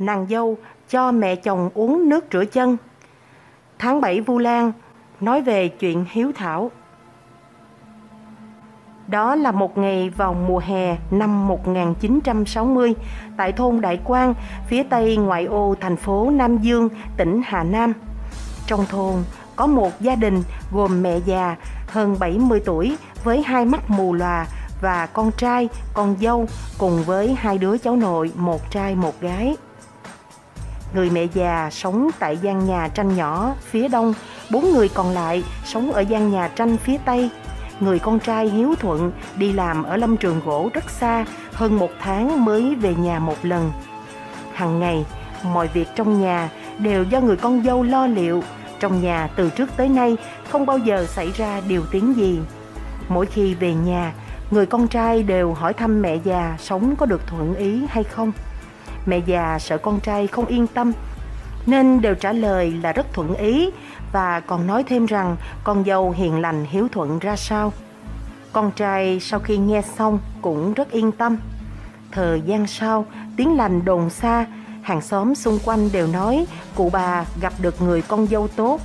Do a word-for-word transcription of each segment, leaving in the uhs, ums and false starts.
nàng dâu cho mẹ chồng uống nước rửa chân. Tháng bảy Vu Lan nói về chuyện hiếu thảo. Đó là một ngày vào mùa hè năm một nghìn chín trăm sáu mươi, tại thôn Đại Quang, phía tây ngoại ô thành phố Nam Dương, tỉnh Hà Nam. Trong thôn có một gia đình gồm mẹ già hơn bảy mươi tuổi với hai mắt mù lòa và con trai, con dâu cùng với hai đứa cháu nội, một trai một gái. Người mẹ già sống tại gian nhà tranh nhỏ phía đông, bốn người còn lại sống ở gian nhà tranh phía tây. Người con trai hiếu thuận đi làm ở lâm trường gỗ rất xa, hơn một tháng mới về nhà một lần. Hằng ngày, mọi việc trong nhà đều do người con dâu lo liệu. Trong nhà từ trước tới nay không bao giờ xảy ra điều tiếng gì. Mỗi khi về nhà, người con trai đều hỏi thăm mẹ già sống có được thuận ý hay không. Mẹ già sợ con trai không yên tâm nên đều trả lời là rất thuận ý, và còn nói thêm rằng con dâu hiền lành hiếu thuận ra sao. Con trai sau khi nghe xong cũng rất yên tâm. Thời gian sau, tiếng lành đồn xa, hàng xóm xung quanh đều nói cụ bà gặp được người con dâu tốt.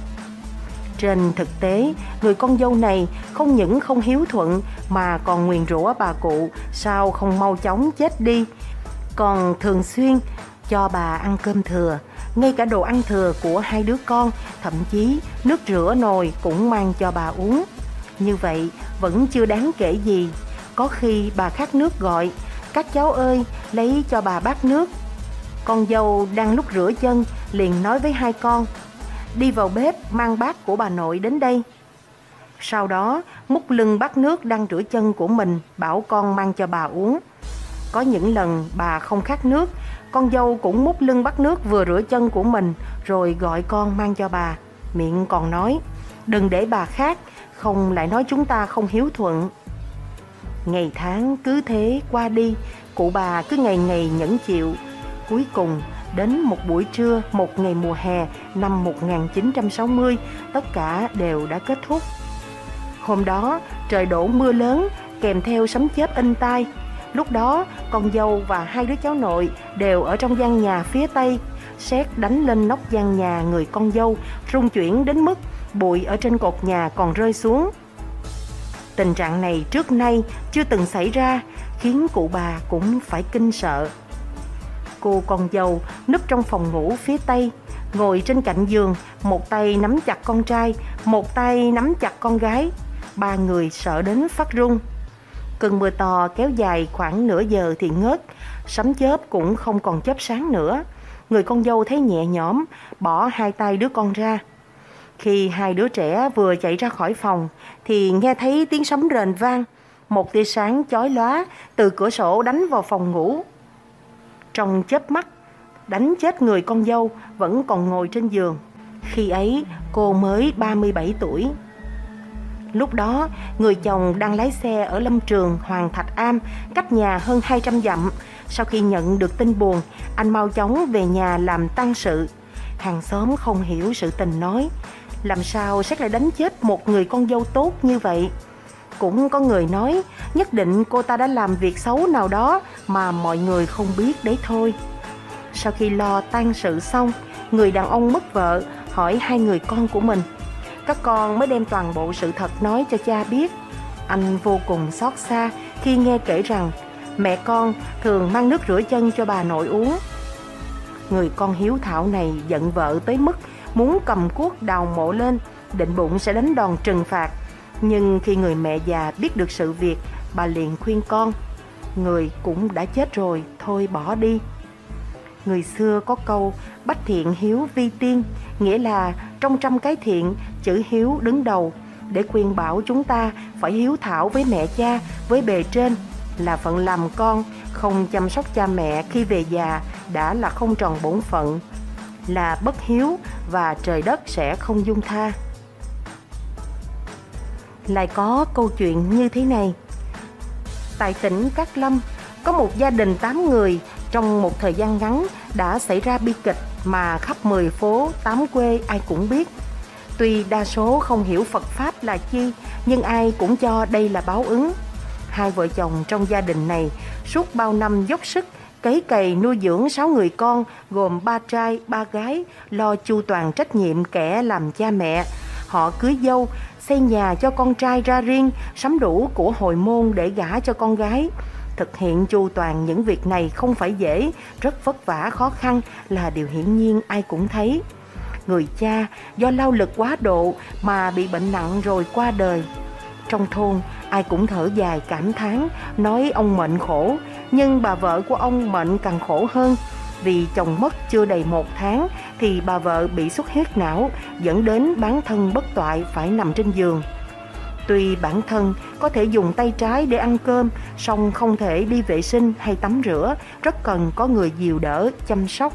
Trên thực tế, người con dâu này không những không hiếu thuận mà còn nguyền rủa bà cụ sao không mau chóng chết đi, còn thường xuyên cho bà ăn cơm thừa, ngay cả đồ ăn thừa của hai đứa con, thậm chí nước rửa nồi cũng mang cho bà uống. Như vậy vẫn chưa đáng kể gì. Có khi bà khát nước gọi: "Các cháu ơi, lấy cho bà bát nước." Con dâu đang lúc rửa chân liền nói với hai con: "Đi vào bếp mang bát của bà nội đến đây." Sau đó múc lưng bát nước đang rửa chân của mình, bảo con mang cho bà uống. Có những lần bà không khát nước, con dâu cũng múc lưng bát nước vừa rửa chân của mình rồi gọi con mang cho bà, miệng còn nói: "Đừng để bà khát, không lại nói chúng ta không hiếu thuận." Ngày tháng cứ thế qua đi, cụ bà cứ ngày ngày nhẫn chịu. Cuối cùng đến một buổi trưa, một ngày mùa hè năm một nghìn chín trăm sáu mươi, tất cả đều đã kết thúc. Hôm đó trời đổ mưa lớn kèm theo sấm chớp inh tai. Lúc đó con dâu và hai đứa cháu nội đều ở trong gian nhà phía tây. Sét đánh lên nóc gian nhà người con dâu, rung chuyển đến mức bụi ở trên cột nhà còn rơi xuống. Tình trạng này trước nay chưa từng xảy ra, khiến cụ bà cũng phải kinh sợ. Cô con dâu núp trong phòng ngủ phía tây, ngồi trên cạnh giường, một tay nắm chặt con trai, một tay nắm chặt con gái. Ba người sợ đến phát run. Cơn mưa to kéo dài khoảng nửa giờ thì ngớt, sấm chớp cũng không còn chớp sáng nữa. Người con dâu thấy nhẹ nhõm, bỏ hai tay đứa con ra. Khi hai đứa trẻ vừa chạy ra khỏi phòng thì nghe thấy tiếng sấm rền vang. Một tia sáng chói lóa từ cửa sổ đánh vào phòng ngủ. Trong chớp mắt, đánh chết người con dâu vẫn còn ngồi trên giường. Khi ấy cô mới ba mươi bảy tuổi. Lúc đó người chồng đang lái xe ở lâm trường Hoàng Thạch Am, cách nhà hơn hai trăm dặm. Sau khi nhận được tin buồn, anh mau chóng về nhà làm tang sự. Hàng xóm không hiểu sự tình nói: làm sao Sét lại đánh chết một người con dâu tốt như vậy? Cũng có người nói nhất định cô ta đã làm việc xấu nào đó mà mọi người không biết đấy thôi. Sau khi lo tang sự xong, người đàn ông mất vợ hỏi hai người con của mình. Các con mới đem toàn bộ sự thật nói cho cha biết. Anh vô cùng xót xa khi nghe kể rằng mẹ con thường mang nước rửa chân cho bà nội uống. Người con hiếu thảo này giận vợ tới mức muốn cầm cuốc đào mộ lên, định bụng sẽ đánh đòn trừng phạt. Nhưng khi người mẹ già biết được sự việc, bà liền khuyên con: người cũng đã chết rồi, thôi bỏ đi. Người xưa có câu bách thiện hiếu vi tiên, nghĩa là trong trăm cái thiện, chữ hiếu đứng đầu, để khuyên bảo chúng ta phải hiếu thảo với mẹ cha, với bề trên. Là phận làm con, không chăm sóc cha mẹ khi về già đã là không tròn bổn phận, là bất hiếu và trời đất sẽ không dung tha. Lại có câu chuyện như thế này. Tại tỉnh Cát Lâm, có một gia đình tám người, trong một thời gian ngắn đã xảy ra bi kịch mà khắp mười phố tám quê ai cũng biết. Tuy đa số không hiểu Phật Pháp là chi, nhưng ai cũng cho đây là báo ứng. Hai vợ chồng trong gia đình này suốt bao năm dốc sức cấy cày nuôi dưỡng sáu người con gồm ba trai ba gái, lo chu toàn trách nhiệm kẻ làm cha mẹ. Họ cưới dâu, xây nhà cho con trai ra riêng, sắm đủ của hồi môn để gả cho con gái. Thực hiện chu toàn những việc này không phải dễ, rất vất vả khó khăn là điều hiển nhiên ai cũng thấy. Người cha do lao lực quá độ mà bị bệnh nặng rồi qua đời. Trong thôn ai cũng thở dài cảm thán, nói ông mệnh khổ, nhưng bà vợ của ông mệnh càng khổ hơn. Vì chồng mất chưa đầy một tháng thì bà vợ bị xuất huyết não, dẫn đến bán thân bất toại phải nằm trên giường. Tuy bản thân có thể dùng tay trái để ăn cơm, song không thể đi vệ sinh hay tắm rửa, rất cần có người dìu đỡ, chăm sóc.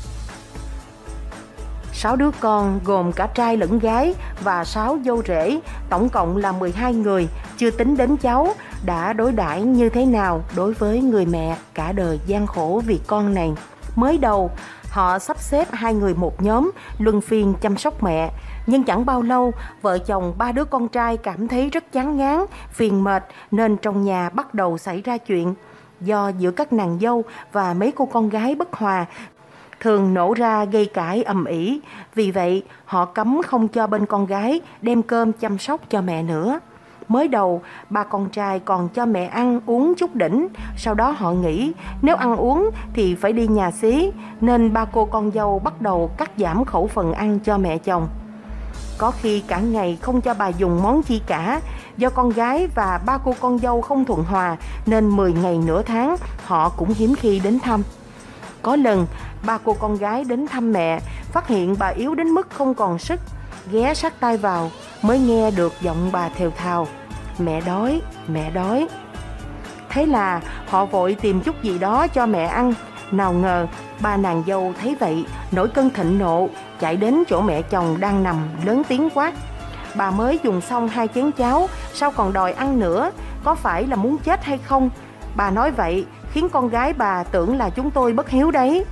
Sáu đứa con gồm cả trai lẫn gái và sáu dâu rể, tổng cộng là mười hai người, chưa tính đến cháu, đã đối đãi như thế nào đối với người mẹ cả đời gian khổ vì con này. Mới đầu, họ sắp xếp hai người một nhóm, luân phiên chăm sóc mẹ. Nhưng chẳng bao lâu, vợ chồng ba đứa con trai cảm thấy rất chán ngán, phiền mệt nên trong nhà bắt đầu xảy ra chuyện. Do giữa các nàng dâu và mấy cô con gái bất hòa, thường nổ ra gây cãi ầm ĩ. Vì vậy, họ cấm không cho bên con gái đem cơm chăm sóc cho mẹ nữa. Mới đầu, ba con trai còn cho mẹ ăn uống chút đỉnh, sau đó họ nghĩ nếu ăn uống thì phải đi nhà xí, nên ba cô con dâu bắt đầu cắt giảm khẩu phần ăn cho mẹ chồng. Có khi cả ngày không cho bà dùng món chi cả. Do con gái và ba cô con dâu không thuận hòa nên mười ngày nửa tháng họ cũng hiếm khi đến thăm. Có lần ba cô con gái đến thăm mẹ, phát hiện bà yếu đến mức không còn sức, ghé sát tai vào mới nghe được giọng bà thều thào: "Mẹ đói, mẹ đói." Thế là họ vội tìm chút gì đó cho mẹ ăn. Nào ngờ ba nàng dâu thấy vậy nổi cơn thịnh nộ, chạy đến chỗ mẹ chồng đang nằm, lớn tiếng quát: "Bà mới dùng xong hai chén cháo, sao còn đòi ăn nữa? Có phải là muốn chết hay không? Bà nói vậy khiến con gái bà tưởng là chúng tôi bất hiếu đấy."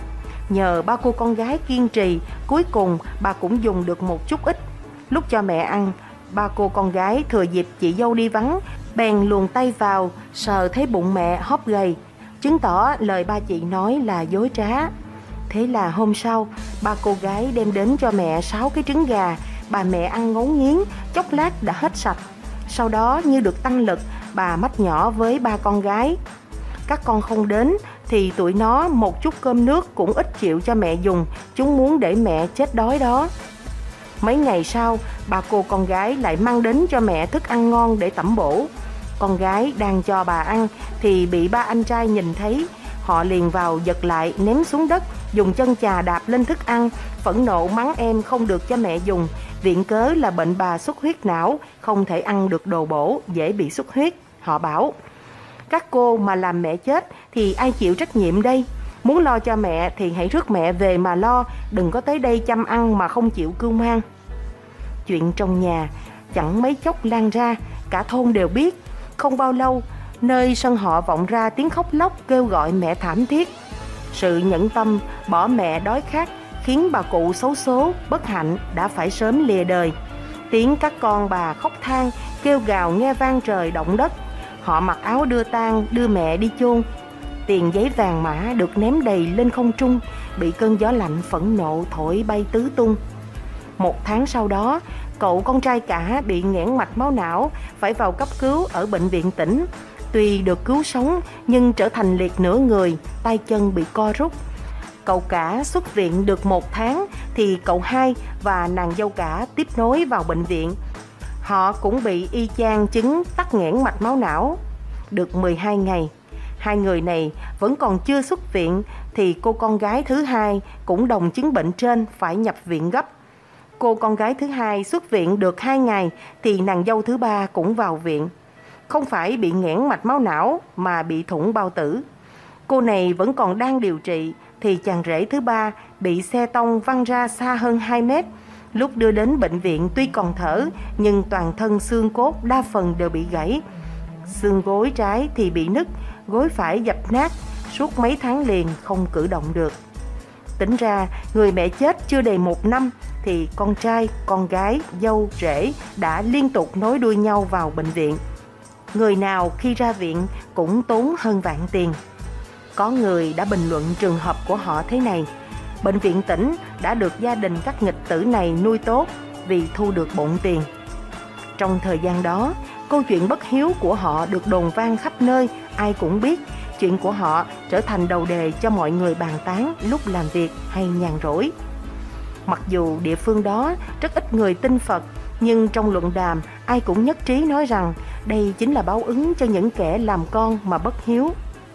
Nhờ ba cô con gái kiên trì, cuối cùng bà cũng dùng được một chút ít. Lúc cho mẹ ăn, ba cô con gái thừa dịp chị dâu đi vắng, bèn luồn tay vào, sờ thấy bụng mẹ hóp gầy, chứng tỏ lời ba chị nói là dối trá. Thế là hôm sau, ba cô gái đem đến cho mẹ sáu cái trứng gà. Bà mẹ ăn ngấu nghiến, chốc lát đã hết sạch. Sau đó như được tăng lực, bà mách nhỏ với ba con gái: "Các con không đến thì tụi nó một chút cơm nước cũng ít chịu cho mẹ dùng, chúng muốn để mẹ chết đói đó." Mấy ngày sau, ba cô con gái lại mang đến cho mẹ thức ăn ngon để tẩm bổ. Con gái đang cho bà ăn thì bị ba anh trai nhìn thấy. Họ liền vào giật lại, ném xuống đất, dùng chân chà đạp lên thức ăn, phẫn nộ mắng em không được cho mẹ dùng, viện cớ là bệnh bà xuất huyết não, không thể ăn được đồ bổ, dễ bị xuất huyết. Họ bảo: "Các cô mà làm mẹ chết thì ai chịu trách nhiệm đây? Muốn lo cho mẹ thì hãy rước mẹ về mà lo, đừng có tới đây chăm ăn mà không chịu cưu mang." Chuyện trong nhà chẳng mấy chốc lan ra, cả thôn đều biết. Không bao lâu, nơi sân họ vọng ra tiếng khóc lóc kêu gọi mẹ thảm thiết. Sự nhẫn tâm bỏ mẹ đói khát khiến bà cụ xấu số, bất hạnh đã phải sớm lìa đời. Tiếng các con bà khóc than, kêu gào nghe vang trời động đất. Họ mặc áo đưa tang, đưa mẹ đi chôn. Tiền giấy vàng mã được ném đầy lên không trung, bị cơn gió lạnh phẫn nộ thổi bay tứ tung. Một tháng sau đó, cậu con trai cả bị nghẽn mạch máu não, phải vào cấp cứu ở bệnh viện tỉnh. Tuy được cứu sống nhưng trở thành liệt nửa người, tay chân bị co rút. Cậu cả xuất viện được một tháng thì cậu hai và nàng dâu cả tiếp nối vào bệnh viện. Họ cũng bị y chang chứng tắc nghẽn mạch máu não. Được mười hai ngày, hai người này vẫn còn chưa xuất viện thì cô con gái thứ hai cũng đồng chứng bệnh trên, phải nhập viện gấp. Cô con gái thứ hai xuất viện được hai ngày thì nàng dâu thứ ba cũng vào viện. Không phải bị nghẽn mạch máu não mà bị thủng bao tử. Cô này vẫn còn đang điều trị thì chàng rể thứ ba bị xe tông văng ra xa hơn hai mét. Lúc đưa đến bệnh viện tuy còn thở nhưng toàn thân xương cốt đa phần đều bị gãy. Xương gối trái thì bị nứt, gối phải dập nát, suốt mấy tháng liền không cử động được. Tính ra người mẹ chết chưa đầy một năm thì con trai, con gái, dâu, rể đã liên tục nối đuôi nhau vào bệnh viện. Người nào khi ra viện cũng tốn hơn vạn tiền. Có người đã bình luận trường hợp của họ thế này: bệnh viện tỉnh đã được gia đình các nghịch tử này nuôi tốt vì thu được bộn tiền. Trong thời gian đó, câu chuyện bất hiếu của họ được đồn vang khắp nơi, ai cũng biết. Chuyện của họ trở thành đầu đề cho mọi người bàn tán lúc làm việc hay nhàn rỗi. Mặc dù địa phương đó rất ít người tin Phật, nhưng trong luận đàm ai cũng nhất trí nói rằng đây chính là báo ứng cho những kẻ làm con mà bất hiếu.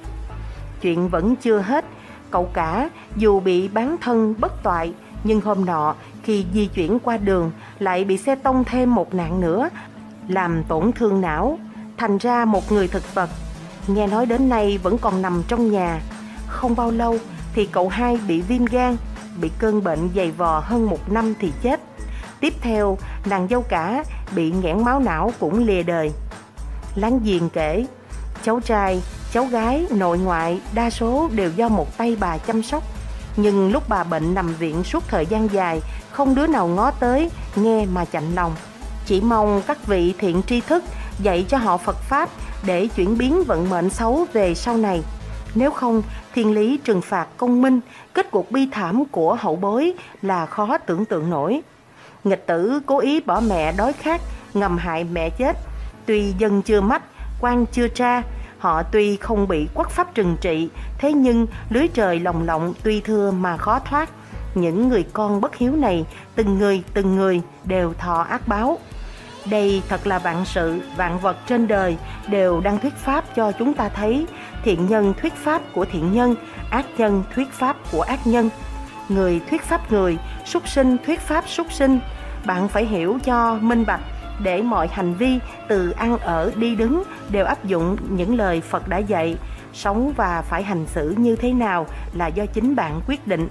Chuyện vẫn chưa hết. Cậu cả dù bị bán thân bất toại, nhưng hôm nọ khi di chuyển qua đường lại bị xe tông thêm một nạn nữa, làm tổn thương não, thành ra một người thực vật. Nghe nói đến nay vẫn còn nằm trong nhà. Không bao lâu thì cậu hai bị viêm gan, bị cơn bệnh dày vò hơn một năm thì chết. Tiếp theo, nàng dâu cả bị nghẽn máu não cũng lìa đời. Láng giềng kể, cháu trai, cháu gái, nội ngoại đa số đều do một tay bà chăm sóc. Nhưng lúc bà bệnh nằm viện suốt thời gian dài, không đứa nào ngó tới, nghe mà chạnh lòng. Chỉ mong các vị thiện tri thức dạy cho họ Phật Pháp để chuyển biến vận mệnh xấu về sau này. Nếu không, thiên lý trừng phạt công minh, kết cục bi thảm của hậu bối là khó tưởng tượng nổi. Nghịch tử cố ý bỏ mẹ đói khát, ngầm hại mẹ chết. Tuy dân chưa mách, quan chưa tra, họ tuy không bị quốc pháp trừng trị, thế nhưng lưới trời lồng lộng tuy thưa mà khó thoát. Những người con bất hiếu này, từng người từng người đều thọ ác báo. Đây thật là vạn sự, vạn vật trên đời đều đang thuyết pháp cho chúng ta thấy. Thiện nhân thuyết pháp của thiện nhân, ác nhân thuyết pháp của ác nhân. Người thuyết pháp người, súc sinh thuyết pháp súc sinh. Bạn phải hiểu cho minh bạch, để mọi hành vi từ ăn ở đi đứng đều áp dụng những lời Phật đã dạy. Sống và phải hành xử như thế nào là do chính bạn quyết định.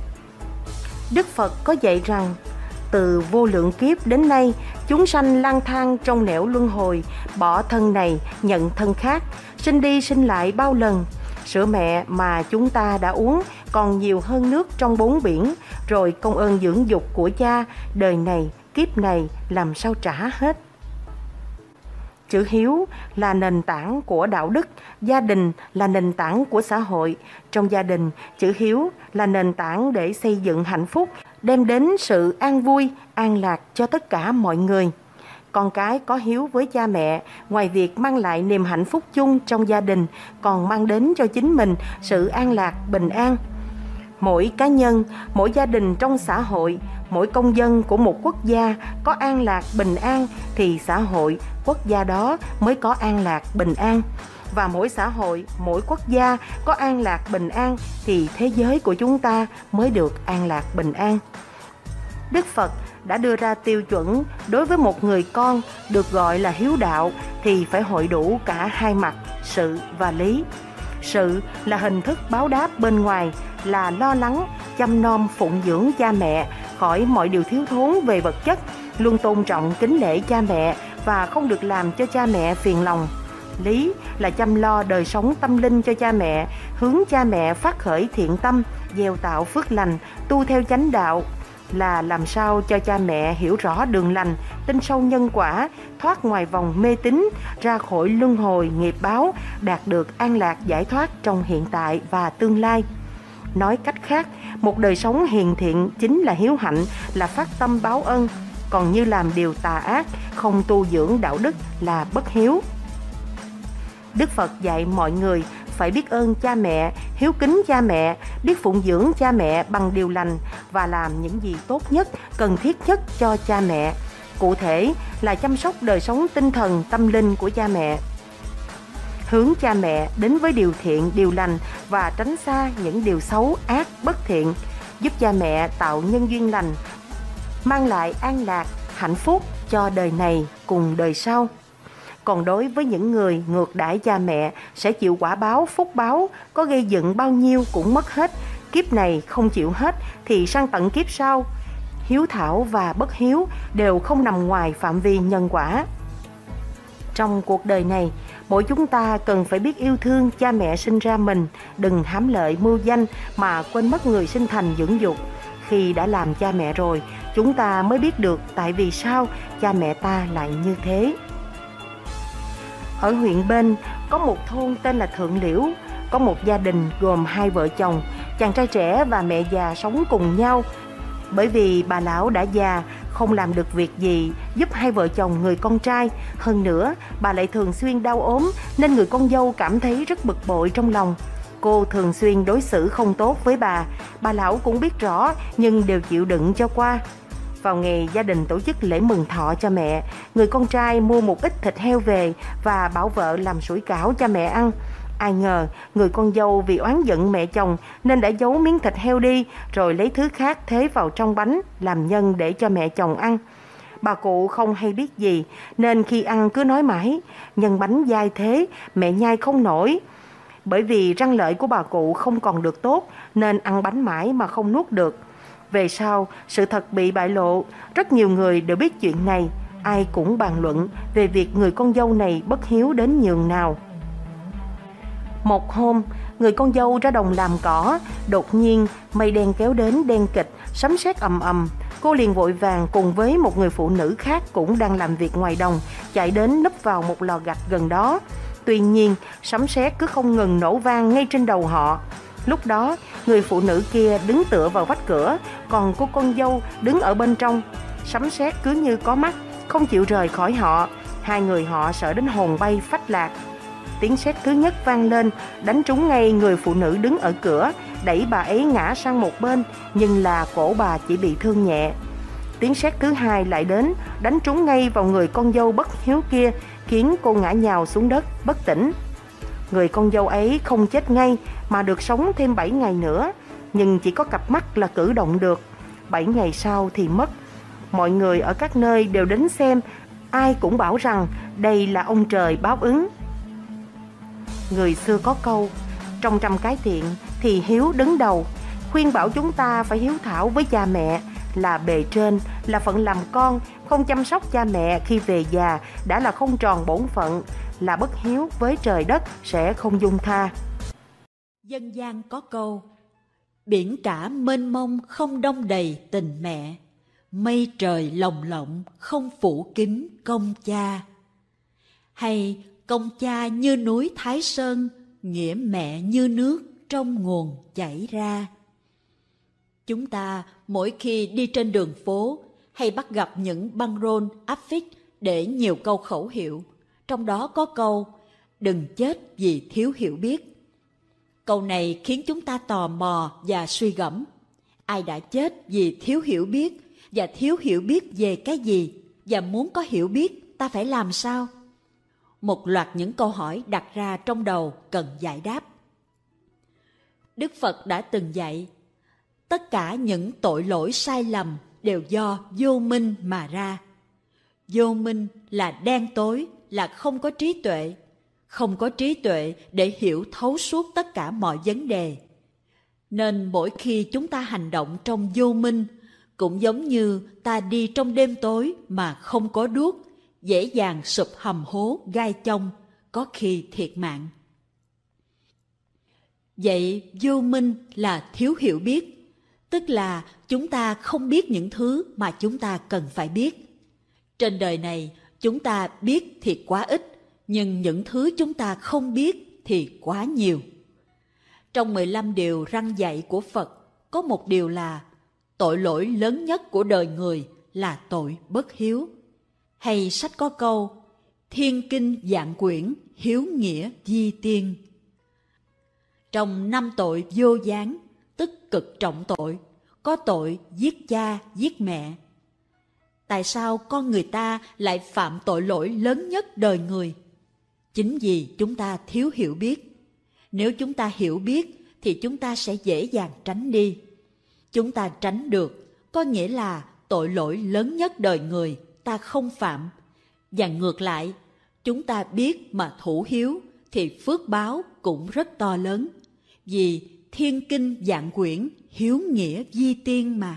Đức Phật có dạy rằng, từ vô lượng kiếp đến nay, chúng sanh lang thang trong nẻo luân hồi, bỏ thân này nhận thân khác, sinh đi sinh lại bao lần. Sữa mẹ mà chúng ta đã uống còn nhiều hơn nước trong bốn biển, rồi công ơn dưỡng dục của cha, đời này, kiếp này làm sao trả hết. Chữ hiếu là nền tảng của đạo đức, gia đình là nền tảng của xã hội. Trong gia đình, chữ hiếu là nền tảng để xây dựng hạnh phúc, đem đến sự an vui, an lạc cho tất cả mọi người. Con cái có hiếu với cha mẹ, ngoài việc mang lại niềm hạnh phúc chung trong gia đình, còn mang đến cho chính mình sự an lạc, bình an. Mỗi cá nhân, mỗi gia đình trong xã hội, mỗi công dân của một quốc gia có an lạc, bình an thì xã hội, quốc gia đó mới có an lạc, bình an. Và mỗi xã hội, mỗi quốc gia có an lạc, bình an thì thế giới của chúng ta mới được an lạc, bình an. Đức Phật đã đưa ra tiêu chuẩn đối với một người con được gọi là hiếu đạo thì phải hội đủ cả hai mặt, sự và lý. Sự là hình thức báo đáp bên ngoài, là lo lắng, chăm nom phụng dưỡng cha mẹ khỏi mọi điều thiếu thốn về vật chất, luôn tôn trọng kính lễ cha mẹ và không được làm cho cha mẹ phiền lòng. Lý là chăm lo đời sống tâm linh cho cha mẹ, hướng cha mẹ phát khởi thiện tâm, gieo tạo phước lành, tu theo chánh đạo, là làm sao cho cha mẹ hiểu rõ đường lành, tin sâu nhân quả, thoát ngoài vòng mê tín, ra khỏi luân hồi nghiệp báo, đạt được an lạc giải thoát trong hiện tại và tương lai. Nói cách khác, một đời sống hiền thiện chính là hiếu hạnh, là phát tâm báo ân, còn như làm điều tà ác, không tu dưỡng đạo đức là bất hiếu. Đức Phật dạy mọi người phải biết ơn cha mẹ, hiếu kính cha mẹ, biết phụng dưỡng cha mẹ bằng điều lành và làm những gì tốt nhất, cần thiết nhất cho cha mẹ. Cụ thể là chăm sóc đời sống tinh thần, tâm linh của cha mẹ. Hướng cha mẹ đến với điều thiện, điều lành và tránh xa những điều xấu, ác, bất thiện, giúp cha mẹ tạo nhân duyên lành, mang lại an lạc, hạnh phúc cho đời này cùng đời sau. Còn đối với những người ngược đãi cha mẹ sẽ chịu quả báo, phúc báo, có gây dựng bao nhiêu cũng mất hết. Kiếp này không chịu hết thì sang tận kiếp sau. Hiếu thảo và bất hiếu đều không nằm ngoài phạm vi nhân quả. Trong cuộc đời này, mỗi chúng ta cần phải biết yêu thương cha mẹ sinh ra mình, đừng hám lợi mưu danh mà quên mất người sinh thành dưỡng dục. Khi đã làm cha mẹ rồi, chúng ta mới biết được tại vì sao cha mẹ ta lại như thế. Ở huyện bên có một thôn tên là Thượng Liễu, có một gia đình gồm hai vợ chồng, chàng trai trẻ và mẹ già sống cùng nhau. Bởi vì bà lão đã già, không làm được việc gì giúp hai vợ chồng người con trai. Hơn nữa, bà lại thường xuyên đau ốm nên người con dâu cảm thấy rất bực bội trong lòng. Cô thường xuyên đối xử không tốt với bà. Bà lão cũng biết rõ nhưng đều chịu đựng cho qua. Vào ngày gia đình tổ chức lễ mừng thọ cho mẹ, người con trai mua một ít thịt heo về và bảo vợ làm sủi cảo cho mẹ ăn. Ai ngờ người con dâu vì oán giận mẹ chồng nên đã giấu miếng thịt heo đi, rồi lấy thứ khác thế vào trong bánh làm nhân để cho mẹ chồng ăn. Bà cụ không hay biết gì nên khi ăn cứ nói mãi: nhân bánh dai thế, mẹ nhai không nổi. Bởi vì răng lợi của bà cụ không còn được tốt nên ăn bánh mãi mà không nuốt được. Về sau, sự thật bị bại lộ, rất nhiều người đều biết chuyện này. Ai cũng bàn luận về việc người con dâu này bất hiếu đến nhường nào. Một hôm, người con dâu ra đồng làm cỏ, đột nhiên mây đen kéo đến đen kịch, sấm sét ầm ầm. Cô liền vội vàng cùng với một người phụ nữ khác cũng đang làm việc ngoài đồng, chạy đến núp vào một lò gạch gần đó. Tuy nhiên, sấm sét cứ không ngừng nổ vang ngay trên đầu họ. Lúc đó, người phụ nữ kia đứng tựa vào vách cửa, còn cô con dâu đứng ở bên trong. Sấm sét cứ như có mắt, không chịu rời khỏi họ. Hai người họ sợ đến hồn bay phách lạc. Tiếng sét thứ nhất vang lên, đánh trúng ngay người phụ nữ đứng ở cửa, đẩy bà ấy ngã sang một bên, nhưng là cổ bà chỉ bị thương nhẹ. Tiếng sét thứ hai lại đến, đánh trúng ngay vào người con dâu bất hiếu kia, khiến cô ngã nhào xuống đất, bất tỉnh. Người con dâu ấy không chết ngay, mà được sống thêm bảy ngày nữa, nhưng chỉ có cặp mắt là cử động được. Bảy ngày sau thì mất. Mọi người ở các nơi đều đến xem, ai cũng bảo rằng đây là ông trời báo ứng. Người xưa có câu, trong trăm cái thiện thì hiếu đứng đầu, khuyên bảo chúng ta phải hiếu thảo với cha mẹ, là bề trên, là phận làm con. Không chăm sóc cha mẹ khi về già đã là không tròn bổn phận, là bất hiếu với trời đất sẽ không dung tha. Dân gian có câu, biển cả mênh mông không đong đầy tình mẹ, mây trời lồng lộng không phủ kín công cha. Hay công cha như núi Thái Sơn, nghĩa mẹ như nước trong nguồn chảy ra. Chúng ta mỗi khi đi trên đường phố hay bắt gặp những băng rôn áp phích để nhiều câu khẩu hiệu, trong đó có câu đừng chết vì thiếu hiểu biết. Câu này khiến chúng ta tò mò và suy gẫm. Ai đã chết vì thiếu hiểu biết, và thiếu hiểu biết về cái gì, và muốn có hiểu biết ta phải làm sao? Một loạt những câu hỏi đặt ra trong đầu cần giải đáp. Đức Phật đã từng dạy, tất cả những tội lỗi sai lầm đều do vô minh mà ra. Vô minh là đen tối, là không có trí tuệ. Không có trí tuệ để hiểu thấu suốt tất cả mọi vấn đề. Nên mỗi khi chúng ta hành động trong vô minh, cũng giống như ta đi trong đêm tối mà không có đuốc, dễ dàng sụp hầm hố gai chông, có khi thiệt mạng. Vậy vô minh là thiếu hiểu biết, tức là chúng ta không biết những thứ mà chúng ta cần phải biết. Trên đời này, chúng ta biết thì quá ít, nhưng những thứ chúng ta không biết thì quá nhiều. Trong mười lăm điều răn dạy của Phật, có một điều là tội lỗi lớn nhất của đời người là tội bất hiếu. Hay sách có câu, thiên kinh vạn quyển, hiếu nghĩa di tiên. Trong năm tội vô gián, tức cực trọng tội, có tội giết cha, giết mẹ. Tại sao con người ta lại phạm tội lỗi lớn nhất đời người? Chính vì chúng ta thiếu hiểu biết. Nếu chúng ta hiểu biết thì chúng ta sẽ dễ dàng tránh đi. Chúng ta tránh được, có nghĩa là tội lỗi lớn nhất đời người ta không phạm. Và ngược lại, chúng ta biết mà thủ hiếu thì phước báo cũng rất to lớn. Vì thiên kinh vạn quyển, hiếu nghĩa di tiên mà.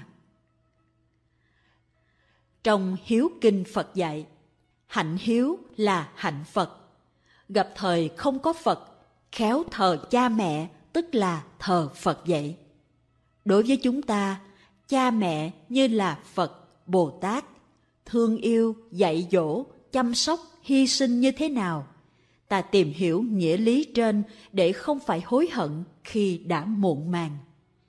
Trong hiếu kinh Phật dạy, hạnh hiếu là hạnh Phật. Gặp thời không có Phật, khéo thờ cha mẹ, tức là thờ Phật vậy. Đối với chúng ta, cha mẹ như là Phật, Bồ Tát, thương yêu, dạy dỗ, chăm sóc, hy sinh như thế nào, Ta tìm hiểu nghĩa lý trên để không phải hối hận khi đã muộn màng.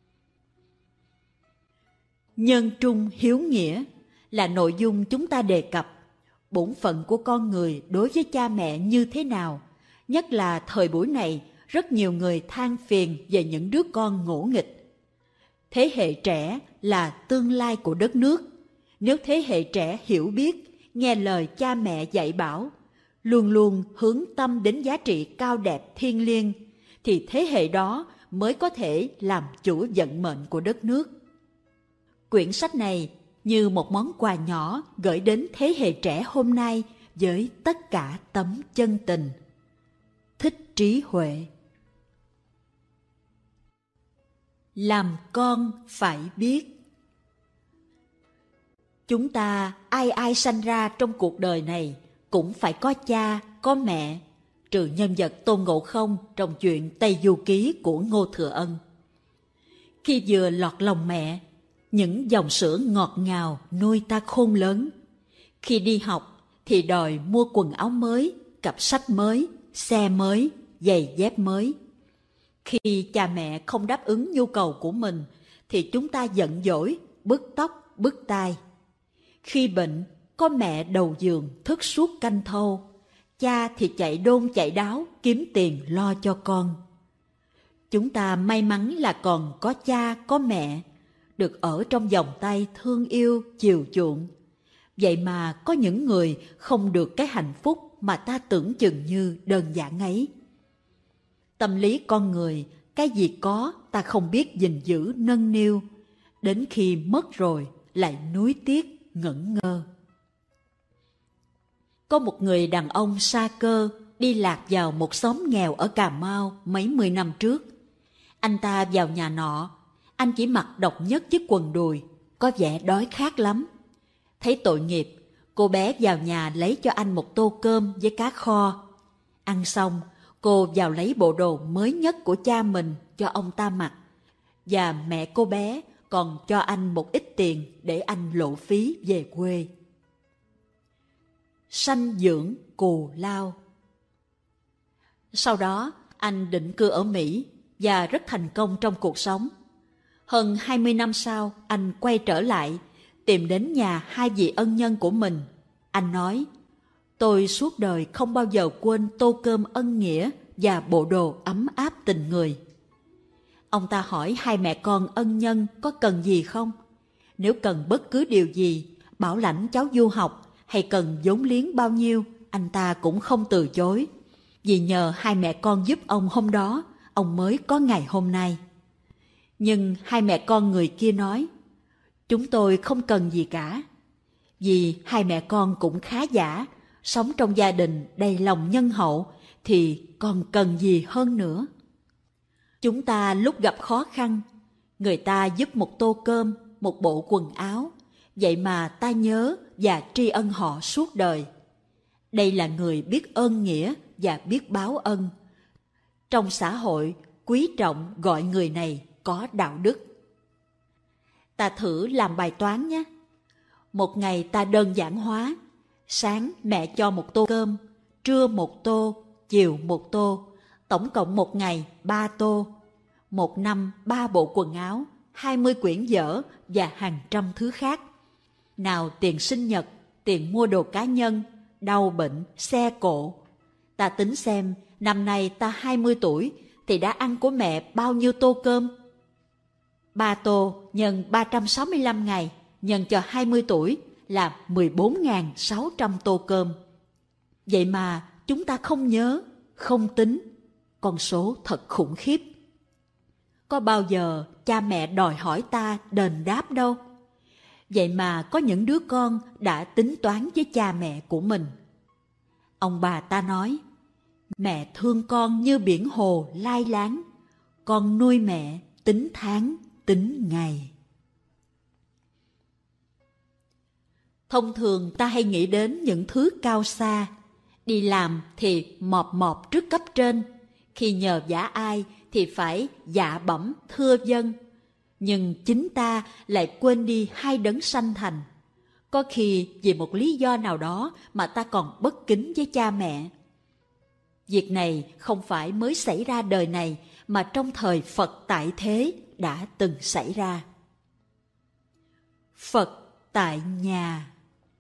Nhân trung hiếu nghĩa là nội dung chúng ta đề cập. Bổn phận của con người đối với cha mẹ như thế nào, nhất là thời buổi này, rất nhiều người than phiền về những đứa con ngỗ nghịch. Thế hệ trẻ là tương lai của đất nước. Nếu thế hệ trẻ hiểu biết, nghe lời cha mẹ dạy bảo, luôn luôn hướng tâm đến giá trị cao đẹp thiêng liêng, thì thế hệ đó mới có thể làm chủ vận mệnh của đất nước. Quyển sách này như một món quà nhỏ gửi đến thế hệ trẻ hôm nay với tất cả tấm chân tình. Thích Trí Huệ. Làm con phải biết. Chúng ta ai ai sanh ra trong cuộc đời này cũng phải có cha, có mẹ, trừ nhân vật Tôn Ngộ Không trong chuyện Tây Du Ký của Ngô Thừa Ân. Khi vừa lọt lòng mẹ, những dòng sữa ngọt ngào nuôi ta khôn lớn. Khi đi học thì đòi mua quần áo mới, cặp sách mới, xe mới, giày dép mới. Khi cha mẹ không đáp ứng nhu cầu của mình thì chúng ta giận dỗi, bứt tóc, bứt tai. Khi bệnh, có mẹ đầu giường thức suốt canh thâu, cha thì chạy đôn chạy đáo kiếm tiền lo cho con. Chúng ta may mắn là còn có cha, có mẹ, được ở trong vòng tay thương yêu, chiều chuộng. Vậy mà có những người không được cái hạnh phúc mà ta tưởng chừng như đơn giản ấy. Tâm lý con người, cái gì có ta không biết gìn giữ nâng niu, đến khi mất rồi lại nuối tiếc ngẩn ngơ. Có một người đàn ông sa cơ đi lạc vào một xóm nghèo ở Cà Mau mấy mươi năm trước. Anh ta vào nhà nọ, anh chỉ mặc độc nhất chiếc quần đùi, có vẻ đói khát lắm. Thấy tội nghiệp, cô bé vào nhà lấy cho anh một tô cơm với cá kho. Ăn xong, cô vào lấy bộ đồ mới nhất của cha mình cho ông ta mặc, và mẹ cô bé còn cho anh một ít tiền để anh lộ phí về quê. Sanh dưỡng cù lao. Sau đó, anh định cư ở Mỹ và rất thành công trong cuộc sống. Hơn hai mươi năm sau, anh quay trở lại, tìm đến nhà hai vị ân nhân của mình. Anh nói, tôi suốt đời không bao giờ quên tô cơm ân nghĩa và bộ đồ ấm áp tình người. Ông ta hỏi hai mẹ con ân nhân có cần gì không? Nếu cần bất cứ điều gì, bảo lãnh cháu du học hay cần vốn liếng bao nhiêu, anh ta cũng không từ chối. Vì nhờ hai mẹ con giúp ông hôm đó, ông mới có ngày hôm nay. Nhưng hai mẹ con người kia nói, chúng tôi không cần gì cả. Vì hai mẹ con cũng khá giả, sống trong gia đình đầy lòng nhân hậu, thì còn cần gì hơn nữa. Chúng ta lúc gặp khó khăn, người ta giúp một tô cơm, một bộ quần áo, vậy mà ta nhớ và tri ân họ suốt đời. Đây là người biết ơn nghĩa và biết báo ân. Trong xã hội, quý trọng gọi người này có đạo đức. Ta thử làm bài toán nhé. Một ngày ta đơn giản hóa. Sáng mẹ cho một tô cơm, trưa một tô, chiều một tô, tổng cộng một ngày ba tô. Một năm ba bộ quần áo, hai mươi quyển vở và hàng trăm thứ khác. Nào tiền sinh nhật, tiền mua đồ cá nhân, đau bệnh, xe cộ. Ta tính xem, năm nay ta hai mươi tuổi thì đã ăn của mẹ bao nhiêu tô cơm? Ba tô nhân ba trăm sáu mươi lăm ngày nhân cho hai mươi tuổi là mười bốn nghìn sáu trăm tô cơm. Vậy mà chúng ta không nhớ, không tính. Con số thật khủng khiếp. Có bao giờ cha mẹ đòi hỏi ta đền đáp đâu. Vậy mà có những đứa con đã tính toán với cha mẹ của mình. Ông bà ta nói, mẹ thương con như biển hồ lai láng, con nuôi mẹ tính tháng, tính ngày. Thông thường ta hay nghĩ đến những thứ cao xa. Đi làm thì mọp mọp trước cấp trên, khi nhờ vả ai thì phải dạ bẩm thưa vâng. Nhưng chính ta lại quên đi hai đấng sanh thành. Có khi vì một lý do nào đó mà ta còn bất kính với cha mẹ. Việc này không phải mới xảy ra đời này, mà trong thời Phật tại thế đã từng xảy ra. Phật tại nhà.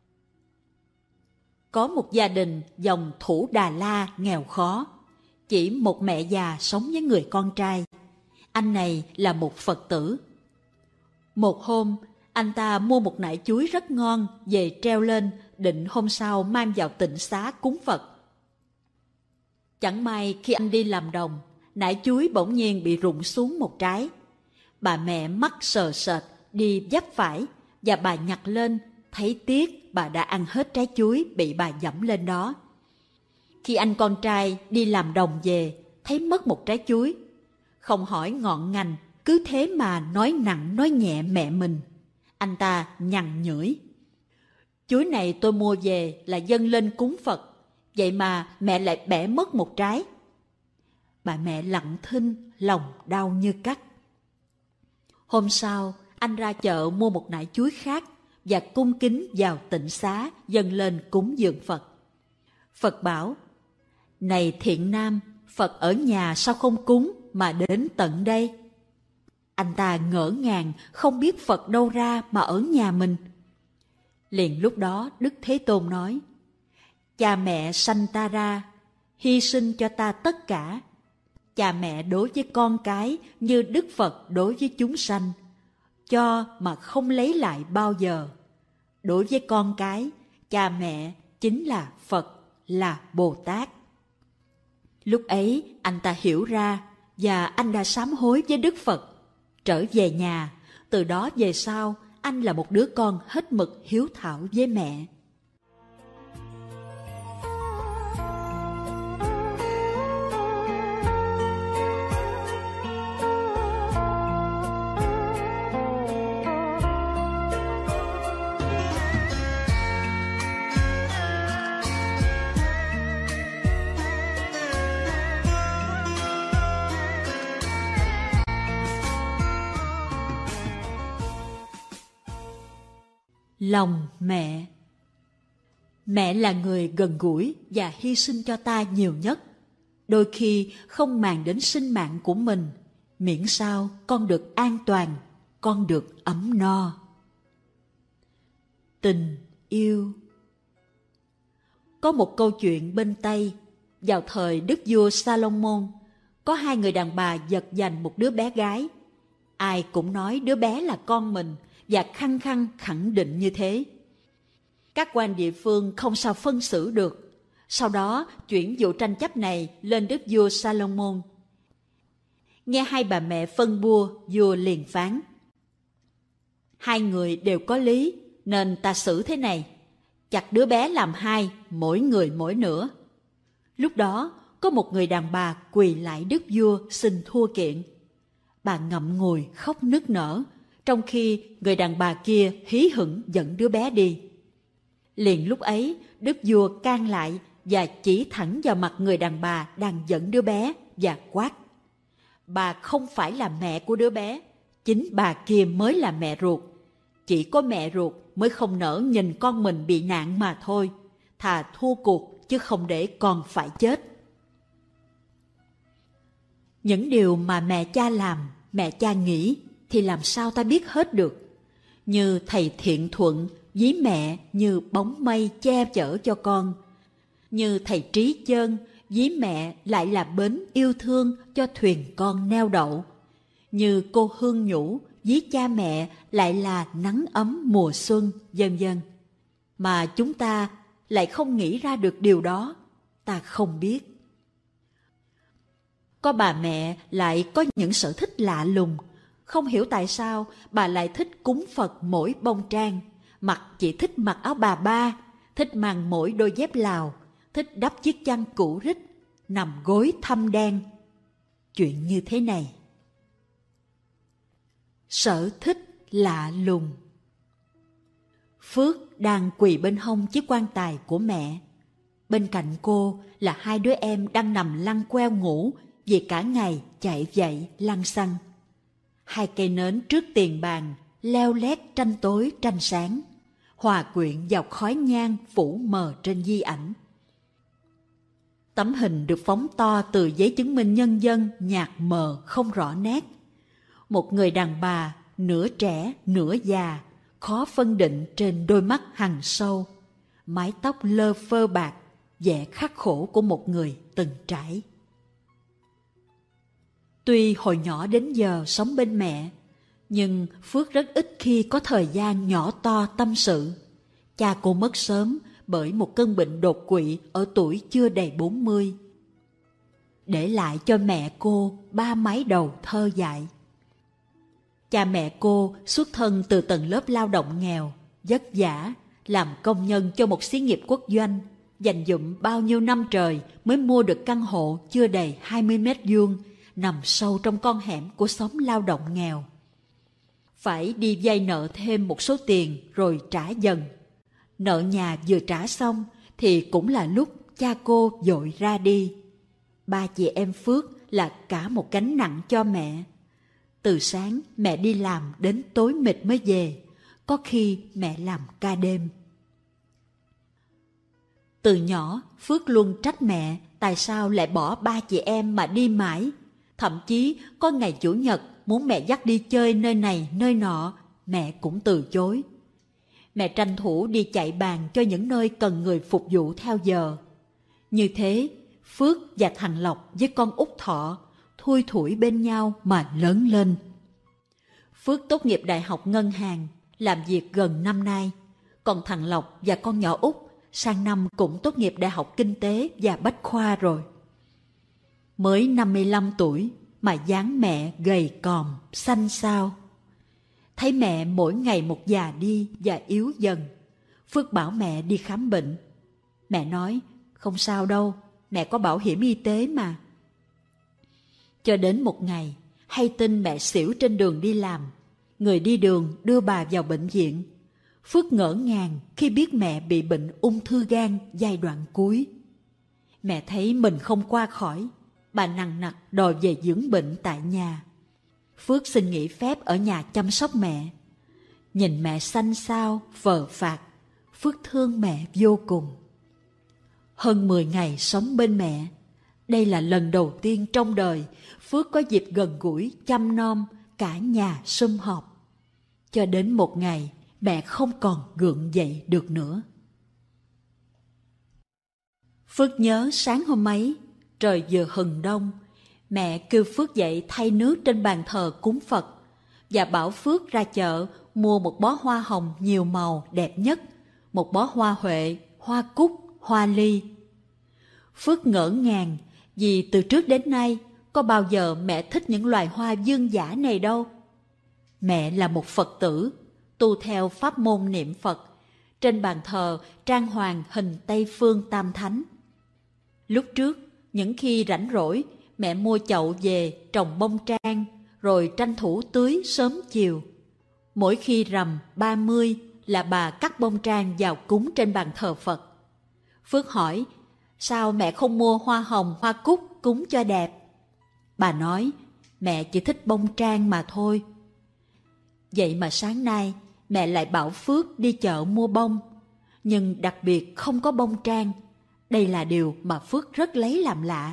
Có một gia đình dòng Thủ Đà La nghèo khó, chỉ một mẹ già sống với người con trai. Anh này là một Phật tử. Một hôm, anh ta mua một nải chuối rất ngon về treo lên, định hôm sau mang vào tịnh xá cúng Phật. Chẳng may khi anh đi làm đồng, nải chuối bỗng nhiên bị rụng xuống một trái. Bà mẹ mắt sờ sệt đi vấp phải, và bà nhặt lên, thấy tiếc bà đã ăn hết trái chuối bị bà dẫm lên đó. Khi anh con trai đi làm đồng về, thấy mất một trái chuối, không hỏi ngọn ngành, cứ thế mà nói nặng nói nhẹ mẹ mình. Anh ta nhằn nhủi: chuối này tôi mua về là dâng lên cúng Phật, vậy mà mẹ lại bẻ mất một trái. Bà mẹ lặng thinh, lòng đau như cắt. Hôm sau, anh ra chợ mua một nải chuối khác và cung kính vào tịnh xá dâng lên cúng dường Phật. Phật bảo: này thiện nam, Phật ở nhà sao không cúng mà đến tận đây? Anh ta ngỡ ngàng, không biết Phật đâu ra mà ở nhà mình. Liền lúc đó Đức Thế Tôn nói: cha mẹ sanh ta ra, hy sinh cho ta tất cả. Cha mẹ đối với con cái như Đức Phật đối với chúng sanh, cho mà không lấy lại bao giờ. Đối với con cái, cha mẹ chính là Phật, là Bồ Tát. Lúc ấy anh ta hiểu ra, và anh đã sám hối với Đức Phật. Trở về nhà, từ đó về sau, anh là một đứa con hết mực hiếu thảo với mẹ. Lòng mẹ. Mẹ là người gần gũi và hy sinh cho ta nhiều nhất. Đôi khi không màng đến sinh mạng của mình, miễn sao con được an toàn, con được ấm no. Tình yêu. Có một câu chuyện bên Tây, vào thời Đức vua Salomon, có hai người đàn bà giật giành một đứa bé gái. Ai cũng nói đứa bé là con mình, và khăng khăng khẳng định như thế. Các quan địa phương không sao phân xử được. Sau đó chuyển vụ tranh chấp này lên Đức vua Salomon. Nghe hai bà mẹ phân bua, vua liền phán: hai người đều có lý, nên ta xử thế này: chặt đứa bé làm hai, mỗi người mỗi nửa. Lúc đó có một người đàn bà quỳ lại Đức vua xin thua kiện. Bà ngậm ngùi khóc nức nở, trong khi người đàn bà kia hí hửng dẫn đứa bé đi. Liền lúc ấy, Đức vua can lại và chỉ thẳng vào mặt người đàn bà đang dẫn đứa bé và quát: bà không phải là mẹ của đứa bé, chính bà kia mới là mẹ ruột. Chỉ có mẹ ruột mới không nỡ nhìn con mình bị nạn mà thôi. Thà thua cuộc chứ không để con phải chết. Những điều mà mẹ cha làm, mẹ cha nghĩ thì làm sao ta biết hết được. Như thầy Thiện Thuận ví mẹ như bóng mây che chở cho con. Như thầy Trí Chơn ví mẹ lại là bến yêu thương cho thuyền con neo đậu. Như cô Hương Nhũ ví cha mẹ lại là nắng ấm mùa xuân, vân vân. Mà chúng ta lại không nghĩ ra được điều đó, ta không biết. Có bà mẹ lại có những sở thích lạ lùng. Không hiểu tại sao bà lại thích cúng Phật mỗi bông trang, mặc chỉ thích mặc áo bà ba, thích mang mỗi đôi dép Lào, thích đắp chiếc chăn cũ rích, nằm gối thâm đen. Chuyện như thế này. Sở thích lạ lùng. Phước đang quỳ bên hông chiếc quan tài của mẹ. Bên cạnh cô là hai đứa em đang nằm lăn queo ngủ vì cả ngày chạy dậy lăn xăng. Hai cây nến trước tiền bàn leo lét tranh tối tranh sáng, hòa quyện vào khói nhang phủ mờ trên di ảnh. Tấm hình được phóng to từ giấy chứng minh nhân dân nhạt mờ không rõ nét. Một người đàn bà nửa trẻ nửa già, khó phân định trên đôi mắt hằn sâu, mái tóc lơ phơ bạc, vẻ khắc khổ của một người từng trải. Tuy hồi nhỏ đến giờ sống bên mẹ, nhưng Phước rất ít khi có thời gian nhỏ to tâm sự. Cha cô mất sớm bởi một cơn bệnh đột quỵ ở tuổi chưa đầy bốn mươi, để lại cho mẹ cô ba mái đầu thơ dại. Cha mẹ cô xuất thân từ tầng lớp lao động nghèo, vất vả, làm công nhân cho một xí nghiệp quốc doanh, dành dụm bao nhiêu năm trời mới mua được căn hộ chưa đầy hai mươi mét vuông, nằm sâu trong con hẻm của xóm lao động nghèo. Phải đi vay nợ thêm một số tiền rồi trả dần. Nợ nhà vừa trả xong thì cũng là lúc cha cô vội ra đi. Ba chị em Phước là cả một gánh nặng cho mẹ. Từ sáng mẹ đi làm đến tối mịt mới về, có khi mẹ làm ca đêm. Từ nhỏ, Phước luôn trách mẹ tại sao lại bỏ ba chị em mà đi mãi. Thậm chí có ngày Chủ nhật muốn mẹ dắt đi chơi nơi này nơi nọ, mẹ cũng từ chối. Mẹ tranh thủ đi chạy bàn cho những nơi cần người phục vụ theo giờ. Như thế, Phước và thằng Lộc với con út Thọ thui thủi bên nhau mà lớn lên. Phước tốt nghiệp đại học ngân hàng, làm việc gần năm nay. Còn thằng Lộc và con nhỏ út sang năm cũng tốt nghiệp đại học kinh tế và bách khoa rồi. Mới năm mươi lăm tuổi mà dáng mẹ gầy còm, xanh xao. Thấy mẹ mỗi ngày một già đi và yếu dần, Phước bảo mẹ đi khám bệnh. Mẹ nói, không sao đâu, mẹ có bảo hiểm y tế mà. Cho đến một ngày, hay tin mẹ xỉu trên đường đi làm. Người đi đường đưa bà vào bệnh viện. Phước ngỡ ngàng khi biết mẹ bị bệnh ung thư gan giai đoạn cuối. Mẹ thấy mình không qua khỏi, bà nằng nặc đòi về dưỡng bệnh tại nhà. Phước xin nghỉ phép ở nhà chăm sóc mẹ. Nhìn mẹ xanh xao, phờ phạc, Phước thương mẹ vô cùng. Hơn mười ngày sống bên mẹ, đây là lần đầu tiên trong đời Phước có dịp gần gũi chăm nom cả nhà sum họp. Cho đến một ngày mẹ không còn gượng dậy được nữa. Phước nhớ sáng hôm ấy, trời vừa hừng đông, mẹ kêu Phước dậy thay nước trên bàn thờ cúng Phật và bảo Phước ra chợ mua một bó hoa hồng nhiều màu đẹp nhất, một bó hoa huệ, hoa cúc, hoa ly. Phước ngỡ ngàng vì từ trước đến nay có bao giờ mẹ thích những loài hoa dương dã này đâu. Mẹ là một Phật tử, tu theo pháp môn niệm Phật, trên bàn thờ trang hoàng hình Tây Phương Tam Thánh. Lúc trước, những khi rảnh rỗi, mẹ mua chậu về trồng bông trang, rồi tranh thủ tưới sớm chiều. Mỗi khi rằm ba mươi là bà cắt bông trang vào cúng trên bàn thờ Phật. Phước hỏi, sao mẹ không mua hoa hồng, hoa cúc cúng cho đẹp? Bà nói, mẹ chỉ thích bông trang mà thôi. Vậy mà sáng nay, mẹ lại bảo Phước đi chợ mua bông, nhưng đặc biệt không có bông trang. Đây là điều mà Phước rất lấy làm lạ.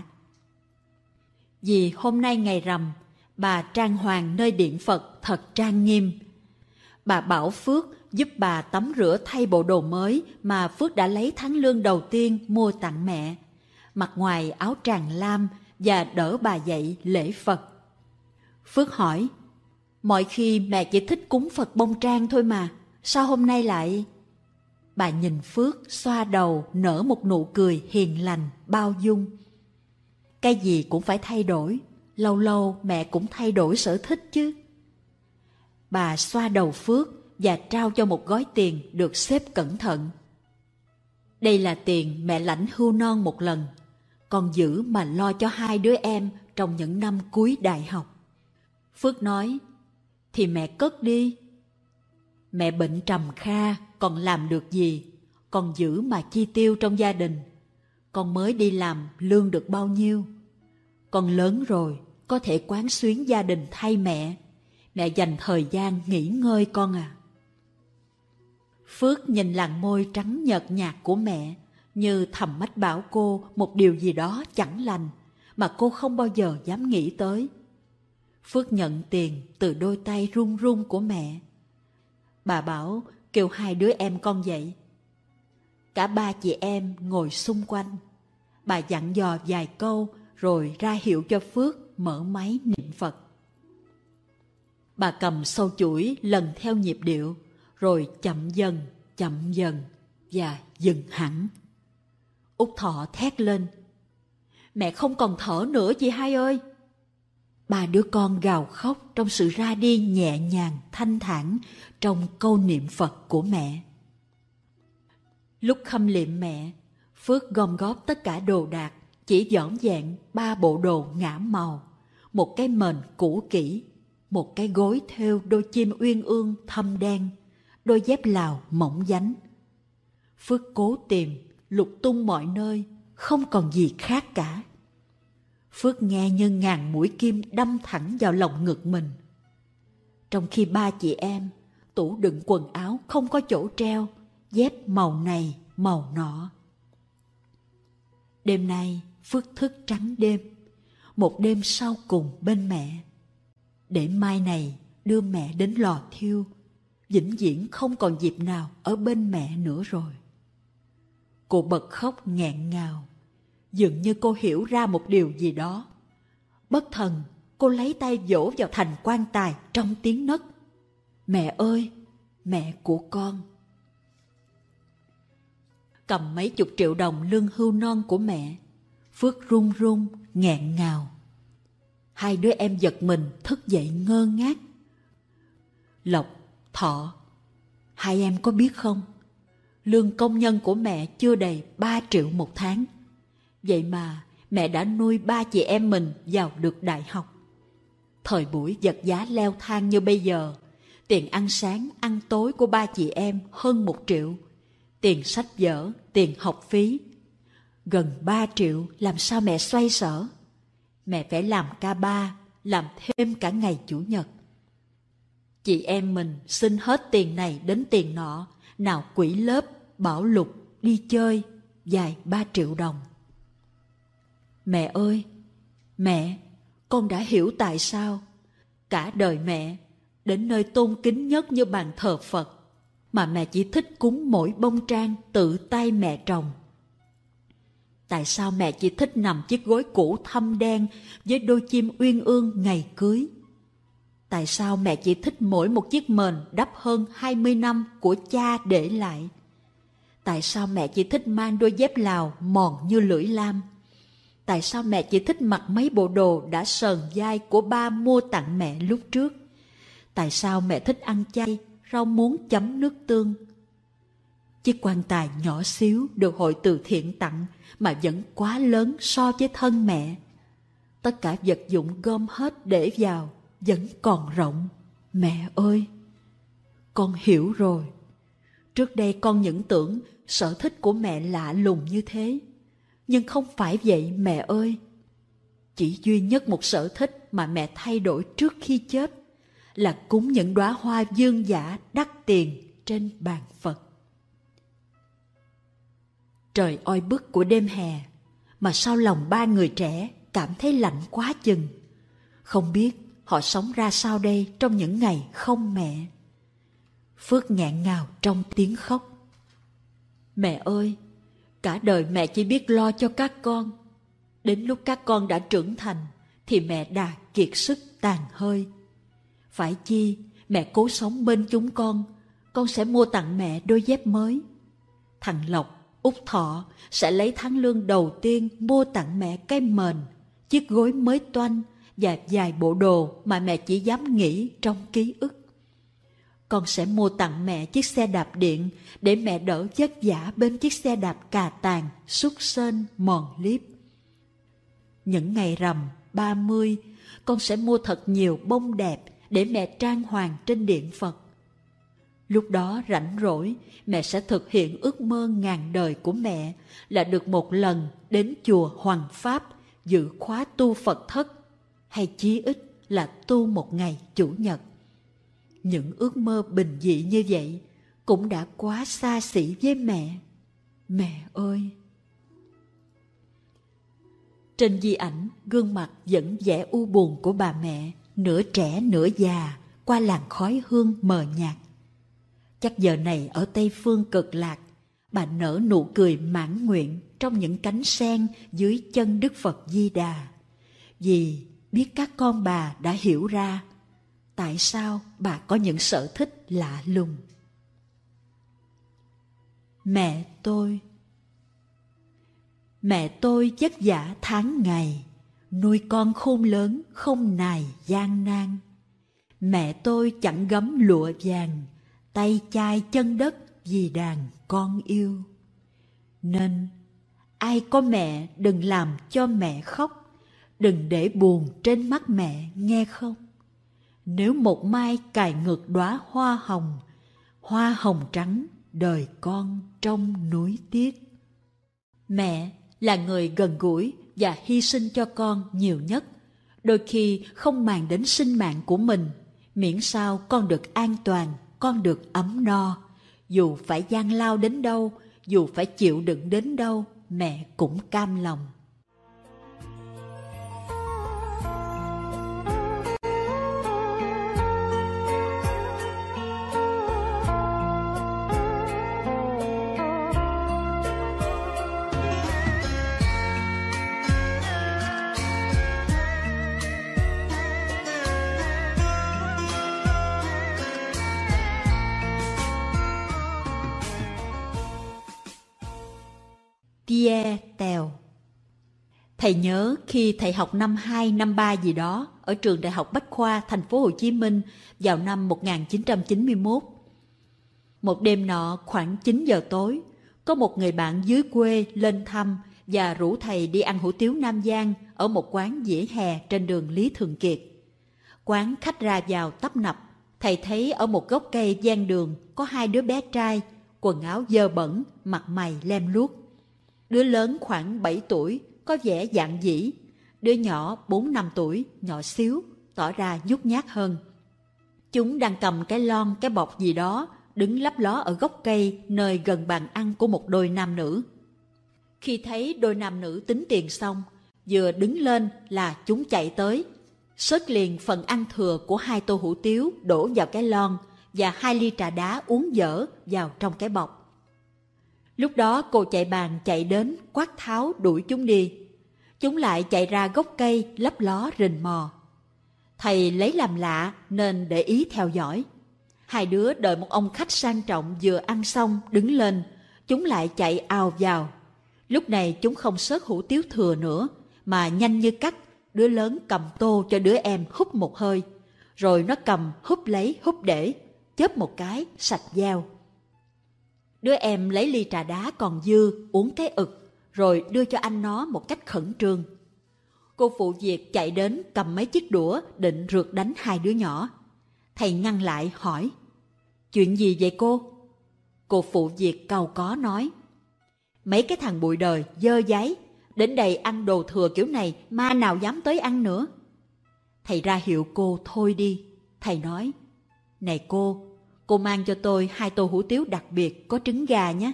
Vì hôm nay ngày rằm, bà trang hoàng nơi điện Phật thật trang nghiêm. Bà bảo Phước giúp bà tắm rửa thay bộ đồ mới mà Phước đã lấy tháng lương đầu tiên mua tặng mẹ, mặc ngoài áo tràng lam và đỡ bà dậy lễ Phật. Phước hỏi, mọi khi mẹ chỉ thích cúng Phật bông trang thôi mà, sao hôm nay lại... Bà nhìn Phước xoa đầu nở một nụ cười hiền lành, bao dung. Cái gì cũng phải thay đổi, lâu lâu mẹ cũng thay đổi sở thích chứ. Bà xoa đầu Phước và trao cho một gói tiền được xếp cẩn thận. Đây là tiền mẹ lãnh hưu non một lần, còn giữ mà lo cho hai đứa em trong những năm cuối đại học. Phước nói, thì mẹ cất đi. Mẹ bệnh trầm kha, còn làm được gì, còn giữ mà chi tiêu trong gia đình. Con mới đi làm lương được bao nhiêu. Con lớn rồi, có thể quán xuyến gia đình thay mẹ. Mẹ dành thời gian nghỉ ngơi con à. Phước nhìn làn môi trắng nhợt nhạt của mẹ, như thầm mách bảo cô một điều gì đó chẳng lành mà cô không bao giờ dám nghĩ tới. Phước nhận tiền từ đôi tay run run của mẹ. Bà bảo kêu hai đứa em con dậy. Cả ba chị em ngồi xung quanh. Bà dặn dò vài câu rồi ra hiệu cho Phước mở máy niệm Phật. Bà cầm sâu chuỗi lần theo nhịp điệu, rồi chậm dần, chậm dần và dừng hẳn. Út Thọ thét lên: "Mẹ không còn thở nữa chị hai ơi!" Ba đứa con gào khóc trong sự ra đi nhẹ nhàng, thanh thản trong câu niệm Phật của mẹ. Lúc khâm liệm mẹ, Phước gom góp tất cả đồ đạc, chỉ dọn dẹn ba bộ đồ ngả màu, một cái mền cũ kỹ, một cái gối thêu đôi chim uyên ương thâm đen, đôi dép Lào mỏng dánh. Phước cố tìm, lục tung mọi nơi, không còn gì khác cả. Phước nghe như ngàn mũi kim đâm thẳng vào lòng ngực mình. Trong khi ba chị em, tủ đựng quần áo không có chỗ treo, dép màu này màu nọ. Đêm nay Phước thức trắng đêm, một đêm sau cùng bên mẹ, để mai này đưa mẹ đến lò thiêu, vĩnh viễn không còn dịp nào ở bên mẹ nữa rồi. Cô bật khóc nghẹn ngào, dường như cô hiểu ra một điều gì đó. Bất thần, cô lấy tay vỗ vào thành quan tài trong tiếng nấc: "Mẹ ơi, mẹ của con!" Cầm mấy chục triệu đồng lương hưu non của mẹ, Phước run run, nghẹn ngào. Hai đứa em giật mình thức dậy ngơ ngác. Lộc, Thọ, hai em có biết không? Lương công nhân của mẹ chưa đầy ba triệu một tháng. Vậy mà mẹ đã nuôi ba chị em mình vào được đại học. Thời buổi vật giá leo thang như bây giờ, tiền ăn sáng, ăn tối của ba chị em hơn một triệu. Tiền sách vở, tiền học phí. Gần ba triệu làm sao mẹ xoay sở? Mẹ phải làm ca ba, làm thêm cả ngày chủ nhật. Chị em mình xin hết tiền này đến tiền nọ, nào quỹ lớp, bảo lục, đi chơi, dài ba triệu đồng. Mẹ ơi, mẹ, con đã hiểu tại sao cả đời mẹ, đến nơi tôn kính nhất như bàn thờ Phật, mà mẹ chỉ thích cúng mỗi bông trang tự tay mẹ trồng. Tại sao mẹ chỉ thích nằm chiếc gối cũ thâm đen với đôi chim uyên ương ngày cưới? Tại sao mẹ chỉ thích mỗi một chiếc mền đắp hơn hai mươi năm của cha để lại? Tại sao mẹ chỉ thích mang đôi dép Lào mòn như lưỡi lam? Tại sao mẹ chỉ thích mặc mấy bộ đồ đã sờn dai của ba mua tặng mẹ lúc trước? Tại sao mẹ thích ăn chay, rau muống chấm nước tương? Chiếc quan tài nhỏ xíu được hội từ thiện tặng mà vẫn quá lớn so với thân mẹ. Tất cả vật dụng gom hết để vào vẫn còn rộng. Mẹ ơi, con hiểu rồi. Trước đây con những tưởng sở thích của mẹ lạ lùng như thế. Nhưng không phải vậy mẹ ơi. Chỉ duy nhất một sở thích mà mẹ thay đổi trước khi chết là cúng những đóa hoa dương dã đắt tiền trên bàn Phật. Trời oi bức của đêm hè, mà sao lòng ba người trẻ cảm thấy lạnh quá chừng. Không biết họ sống ra sao đây trong những ngày không mẹ. Phước nghẹn ngào trong tiếng khóc. Mẹ ơi, cả đời mẹ chỉ biết lo cho các con. Đến lúc các con đã trưởng thành thì mẹ đã kiệt sức tàn hơi. Phải chi mẹ cố sống bên chúng con, con sẽ mua tặng mẹ đôi dép mới. Thằng Lộc, Út Thọ sẽ lấy tháng lương đầu tiên mua tặng mẹ cái mền, chiếc gối mới toanh và vài bộ đồ mà mẹ chỉ dám nghĩ trong ký ức. Con sẽ mua tặng mẹ chiếc xe đạp điện để mẹ đỡ vất vả bên chiếc xe đạp cà tàng, xúc xên, mòn liếp. Những ngày rằm, ba mươi, con sẽ mua thật nhiều bông đẹp để mẹ trang hoàng trên điện Phật. Lúc đó rảnh rỗi, mẹ sẽ thực hiện ước mơ ngàn đời của mẹ là được một lần đến chùa Hoằng Pháp dự khóa tu Phật thất, hay chí ít là tu một ngày chủ nhật. Những ước mơ bình dị như vậy cũng đã quá xa xỉ với mẹ. Mẹ ơi! Trên di ảnh, gương mặt vẫn vẻ u buồn của bà mẹ, nửa trẻ nửa già, qua làn khói hương mờ nhạt. Chắc giờ này ở Tây Phương Cực Lạc, bà nở nụ cười mãn nguyện trong những cánh sen dưới chân Đức Phật Di Đà, vì biết các con bà đã hiểu ra tại sao bà có những sở thích lạ lùng. Mẹ tôi Mẹ tôi vất vả tháng ngày, nuôi con khôn lớn không nài gian nan. Mẹ tôi chẳng gấm lụa vàng, tay chai chân đất vì đàn con yêu. Nên ai có mẹ đừng làm cho mẹ khóc, đừng để buồn trên mắt mẹ nghe không. Nếu một mai cài ngược đóa hoa hồng, hoa hồng trắng đời con trong núi tiếc. Mẹ là người gần gũi và hy sinh cho con nhiều nhất, đôi khi không màng đến sinh mạng của mình, miễn sao con được an toàn, con được ấm no. Dù phải gian lao đến đâu, dù phải chịu đựng đến đâu, mẹ cũng cam lòng. Pierre Tèo. Thầy nhớ khi thầy học năm hai, năm ba gì đó ở trường Đại học Bách khoa thành phố Hồ Chí Minh vào năm một nghìn chín trăm chín mươi mốt. Một đêm nọ khoảng chín giờ tối, có một người bạn dưới quê lên thăm và rủ thầy đi ăn hủ tiếu Nam Giang ở một quán vỉa hè trên đường Lý Thường Kiệt. Quán khách ra vào tấp nập, thầy thấy ở một gốc cây ven đường có hai đứa bé trai, quần áo dơ bẩn, mặt mày lem luốc. Đứa lớn khoảng bảy tuổi, có vẻ dạn dĩ. Đứa nhỏ bốn năm tuổi, nhỏ xíu, tỏ ra nhút nhát hơn. Chúng đang cầm cái lon, cái bọc gì đó, đứng lấp ló ở gốc cây nơi gần bàn ăn của một đôi nam nữ. Khi thấy đôi nam nữ tính tiền xong, vừa đứng lên là chúng chạy tới, xớt liền phần ăn thừa của hai tô hủ tiếu đổ vào cái lon và hai ly trà đá uống dở vào trong cái bọc. Lúc đó cô chạy bàn chạy đến quát tháo đuổi chúng đi. Chúng lại chạy ra gốc cây lấp ló rình mò. Thầy lấy làm lạ nên để ý theo dõi. Hai đứa đợi một ông khách sang trọng vừa ăn xong đứng lên, chúng lại chạy ào vào. Lúc này chúng không xớt hủ tiếu thừa nữa, mà nhanh như cắt, đứa lớn cầm tô cho đứa em húp một hơi, rồi nó cầm húp lấy húp để, chớp một cái sạch dao. Đứa em lấy ly trà đá còn dư uống cái ực, rồi đưa cho anh nó một cách khẩn trương. Cô phụ việc chạy đến cầm mấy chiếc đũa định rượt đánh hai đứa nhỏ. Thầy ngăn lại hỏi: "Chuyện gì vậy cô?" Cô phụ việc cau có nói: "Mấy cái thằng bụi đời dơ dáy, đến đây ăn đồ thừa kiểu này ma nào dám tới ăn nữa." Thầy ra hiệu cô thôi đi. Thầy nói: "Này cô, cô mang cho tôi hai tô hủ tiếu đặc biệt có trứng gà nhé."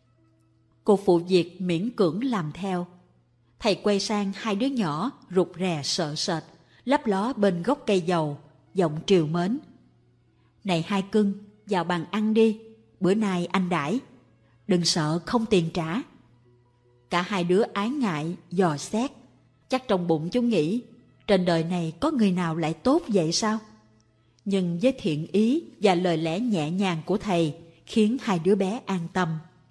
Cô phụ việc miễn cưỡng làm theo. Thầy quay sang hai đứa nhỏ rụt rè sợ sệt, lấp ló bên gốc cây dầu, giọng trìu mến: "Này hai cưng, vào bàn ăn đi, bữa nay anh đãi, đừng sợ không tiền trả." Cả hai đứa ái ngại dò xét, chắc trong bụng chúng nghĩ trên đời này có người nào lại tốt vậy sao? Nhưng với thiện ý và lời lẽ nhẹ nhàng của thầy khiến hai đứa bé an tâm.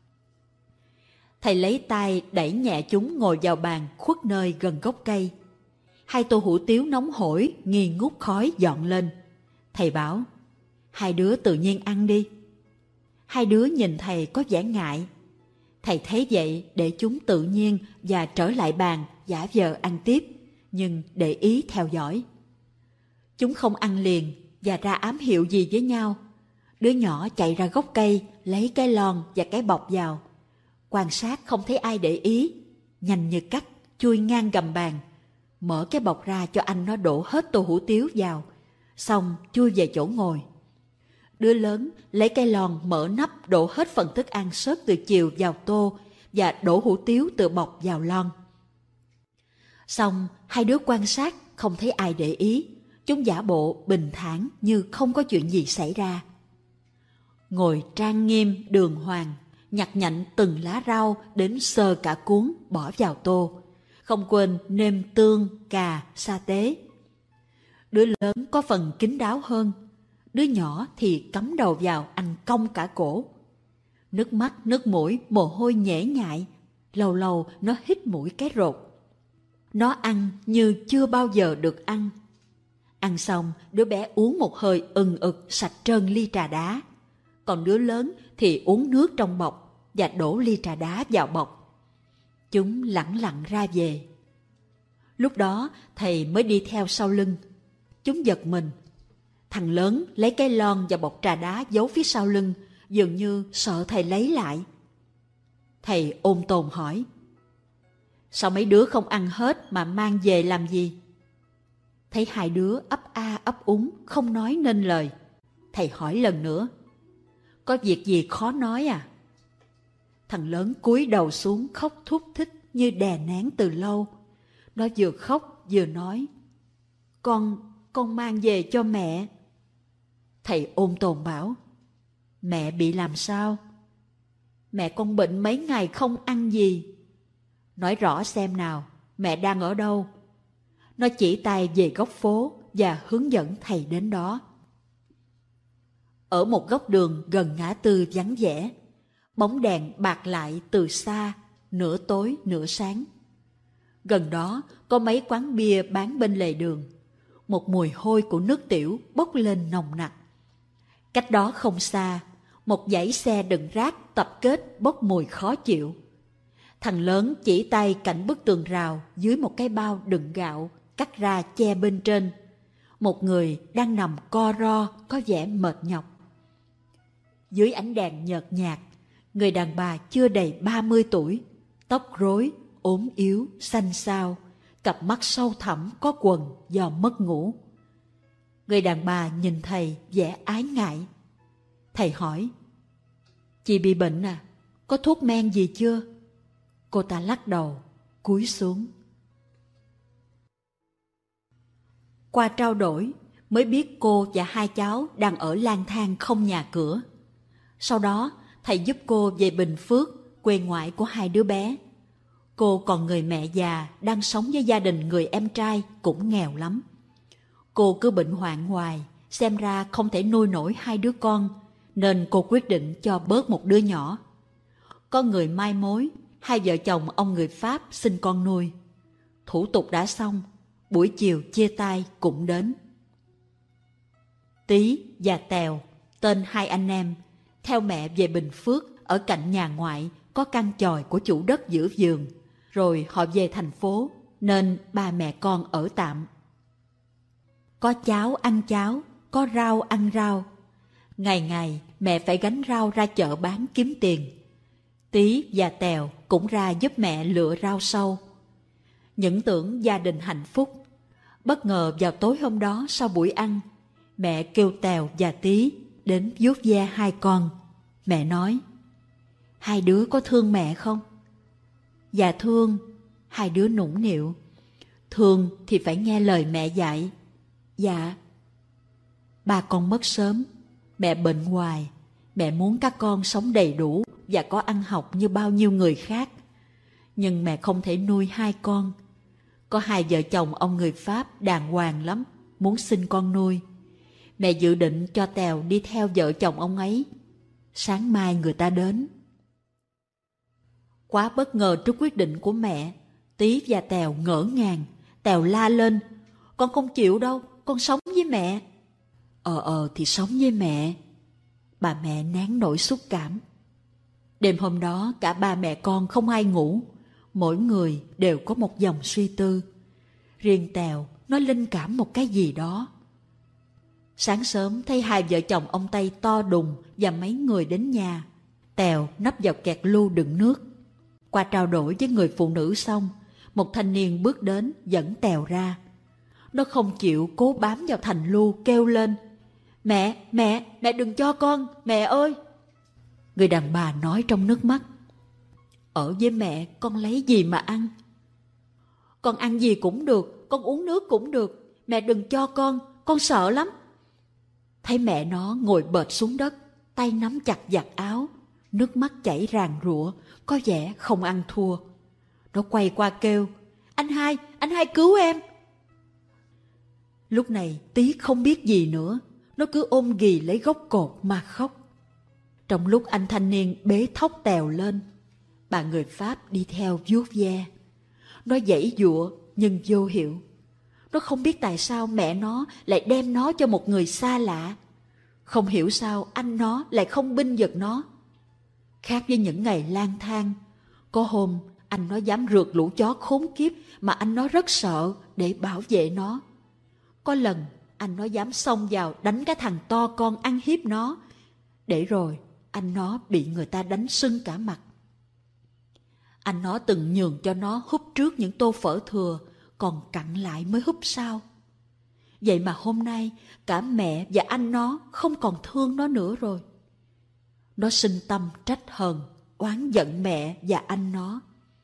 Thầy lấy tay đẩy nhẹ chúng ngồi vào bàn khuất nơi gần gốc cây. Hai tô hủ tiếu nóng hổi nghi ngút khói dọn lên. Thầy bảo: "Hai đứa tự nhiên ăn đi." Hai đứa nhìn thầy có vẻ ngại. Thầy thấy vậy để chúng tự nhiên và trở lại bàn giả vờ ăn tiếp, nhưng để ý theo dõi. Chúng không ăn liền và ra ám hiệu gì với nhau. Đứa nhỏ chạy ra gốc cây lấy cái lon và cái bọc vào. Quan sát không thấy ai để ý, nhanh như cắt chui ngang gầm bàn, mở cái bọc ra cho anh nó đổ hết tô hủ tiếu vào, xong chui về chỗ ngồi. Đứa lớn lấy cái lon mở nắp đổ hết phần thức ăn xớt từ chiều vào tô và đổ hủ tiếu từ bọc vào lon. Xong hai đứa quan sát không thấy ai để ý, chúng giả bộ bình thản như không có chuyện gì xảy ra. Ngồi trang nghiêm đường hoàng, nhặt nhạnh từng lá rau đến sơ cả cuốn bỏ vào tô, không quên nêm tương, cà, sa tế. Đứa lớn có phần kín đáo hơn, đứa nhỏ thì cắm đầu vào ăn cong cả cổ. Nước mắt, nước mũi, mồ hôi nhễ nhại, lâu lâu nó hít mũi cái rột. Nó ăn như chưa bao giờ được ăn. Ăn xong, đứa bé uống một hơi ừng ực sạch trơn ly trà đá. Còn đứa lớn thì uống nước trong bọc và đổ ly trà đá vào bọc. Chúng lẳng lặng ra về. Lúc đó thầy mới đi theo sau lưng. Chúng giật mình. Thằng lớn lấy cái lon và bọc trà đá giấu phía sau lưng, dường như sợ thầy lấy lại. Thầy ôn tồn hỏi: sao mấy đứa không ăn hết mà mang về làm gì? Thấy hai đứa ấp a ấp úng không nói nên lời, thầy hỏi lần nữa: có việc gì khó nói à? Thằng lớn cúi đầu xuống khóc thút thít như đè nén từ lâu. Nó vừa khóc vừa nói: Con, con mang về cho mẹ. Thầy ôn tồn bảo: mẹ bị làm sao? Mẹ con bệnh mấy ngày không ăn gì. Nói rõ xem nào, mẹ đang ở đâu? Nó chỉ tay về góc phố và hướng dẫn thầy đến đó. Ở một góc đường gần ngã tư vắng vẻ, bóng đèn bạc lại từ xa, nửa tối nửa sáng. Gần đó có mấy quán bia bán bên lề đường. Một mùi hôi của nước tiểu bốc lên nồng nặc. Cách đó không xa, một dãy xe đựng rác tập kết bốc mùi khó chịu. Thằng lớn chỉ tay cạnh bức tường rào dưới một cái bao đựng gạo cắt ra che bên trên. Một người đang nằm co ro có vẻ mệt nhọc. Dưới ánh đèn nhợt nhạt, người đàn bà chưa đầy ba mươi tuổi, tóc rối, ốm yếu, xanh xao, cặp mắt sâu thẳm có quầng do mất ngủ. Người đàn bà nhìn thầy vẻ ái ngại. Thầy hỏi: chị bị bệnh à? Có thuốc men gì chưa? Cô ta lắc đầu, cúi xuống. Qua trao đổi mới biết cô và hai cháu đang ở lang thang không nhà cửa. Sau đó thầy giúp cô về Bình Phước, quê ngoại của hai đứa bé. Cô còn người mẹ già đang sống với gia đình người em trai cũng nghèo lắm. Cô cứ bệnh hoạn hoài, xem ra không thể nuôi nổi hai đứa con, nên cô quyết định cho bớt một đứa nhỏ. Có người mai mối, hai vợ chồng ông người Pháp xin con nuôi. Thủ tục đã xong, buổi chiều chia tay cũng đến. Tí và Tèo, tên hai anh em, theo mẹ về Bình Phước ở cạnh nhà ngoại có căn chòi của chủ đất giữ vườn, rồi họ về thành phố nên ba mẹ con ở tạm. Có cháo ăn cháo, có rau ăn rau. Ngày ngày mẹ phải gánh rau ra chợ bán kiếm tiền. Tí và Tèo cũng ra giúp mẹ lựa rau sâu. Những tưởng gia đình hạnh phúc. Bất ngờ vào tối hôm đó sau buổi ăn, mẹ kêu Tèo và Tí đến vuốt ve hai con. Mẹ nói: hai đứa có thương mẹ không? Dạ thương. Hai đứa nũng nịu. Thương thì phải nghe lời mẹ dạy. Dạ. Ba con mất sớm, mẹ bệnh hoài. Mẹ muốn các con sống đầy đủ và có ăn học như bao nhiêu người khác. Nhưng mẹ không thể nuôi hai con. Có hai vợ chồng ông người Pháp đàng hoàng lắm, muốn xin con nuôi. Mẹ dự định cho Tèo đi theo vợ chồng ông ấy. Sáng mai người ta đến. Quá bất ngờ trước quyết định của mẹ, Tí và Tèo ngỡ ngàng. Tèo la lên: con không chịu đâu, con sống với mẹ. Ờ ờ thì sống với mẹ. Bà mẹ nén nỗi xúc cảm. Đêm hôm đó cả ba mẹ con không ai ngủ. Mỗi người đều có một dòng suy tư. Riêng Tèo nó linh cảm một cái gì đó. Sáng sớm thấy hai vợ chồng ông Tây to đùng và mấy người đến nhà. Tèo nấp vào kẹt lu đựng nước. Qua trao đổi với người phụ nữ xong, một thanh niên bước đến dẫn Tèo ra. Nó không chịu, cố bám vào thành lu kêu lên: Mẹ, mẹ, mẹ đừng cho con, mẹ ơi. Người đàn bà nói trong nước mắt: ở với mẹ con lấy gì mà ăn? con ăn gì cũng được, con uống nước cũng được, mẹ đừng cho con, con sợ lắm. Thấy mẹ nó ngồi bệt xuống đất, tay nắm chặt vạt áo, nước mắt chảy ràn rụa, có vẻ không ăn thua. Nó quay qua kêu, anh hai, anh hai cứu em. Lúc này Tí không biết gì nữa, nó cứ ôm ghì lấy gốc cột mà khóc. Trong lúc anh thanh niên bế thóc Tèo lên, bà người Pháp đi theo vuốt ve. Nó giãy giụa nhưng vô hiệu. Nó không biết tại sao mẹ nó lại đem nó cho một người xa lạ. Không hiểu sao anh nó lại không binh vực nó. Khác với những ngày lang thang, có hôm anh nó dám rượt lũ chó khốn kiếp mà anh nó rất sợ để bảo vệ nó. Có lần anh nó dám xông vào đánh cái thằng to con ăn hiếp nó, để rồi anh nó bị người ta đánh sưng cả mặt. Anh nó từng nhường cho nó húp trước những tô phở thừa, còn cặn lại mới húp sau. Vậy mà hôm nay cả mẹ và anh nó không còn thương nó nữa rồi. Nó sinh tâm trách hờn, oán giận mẹ và anh nó.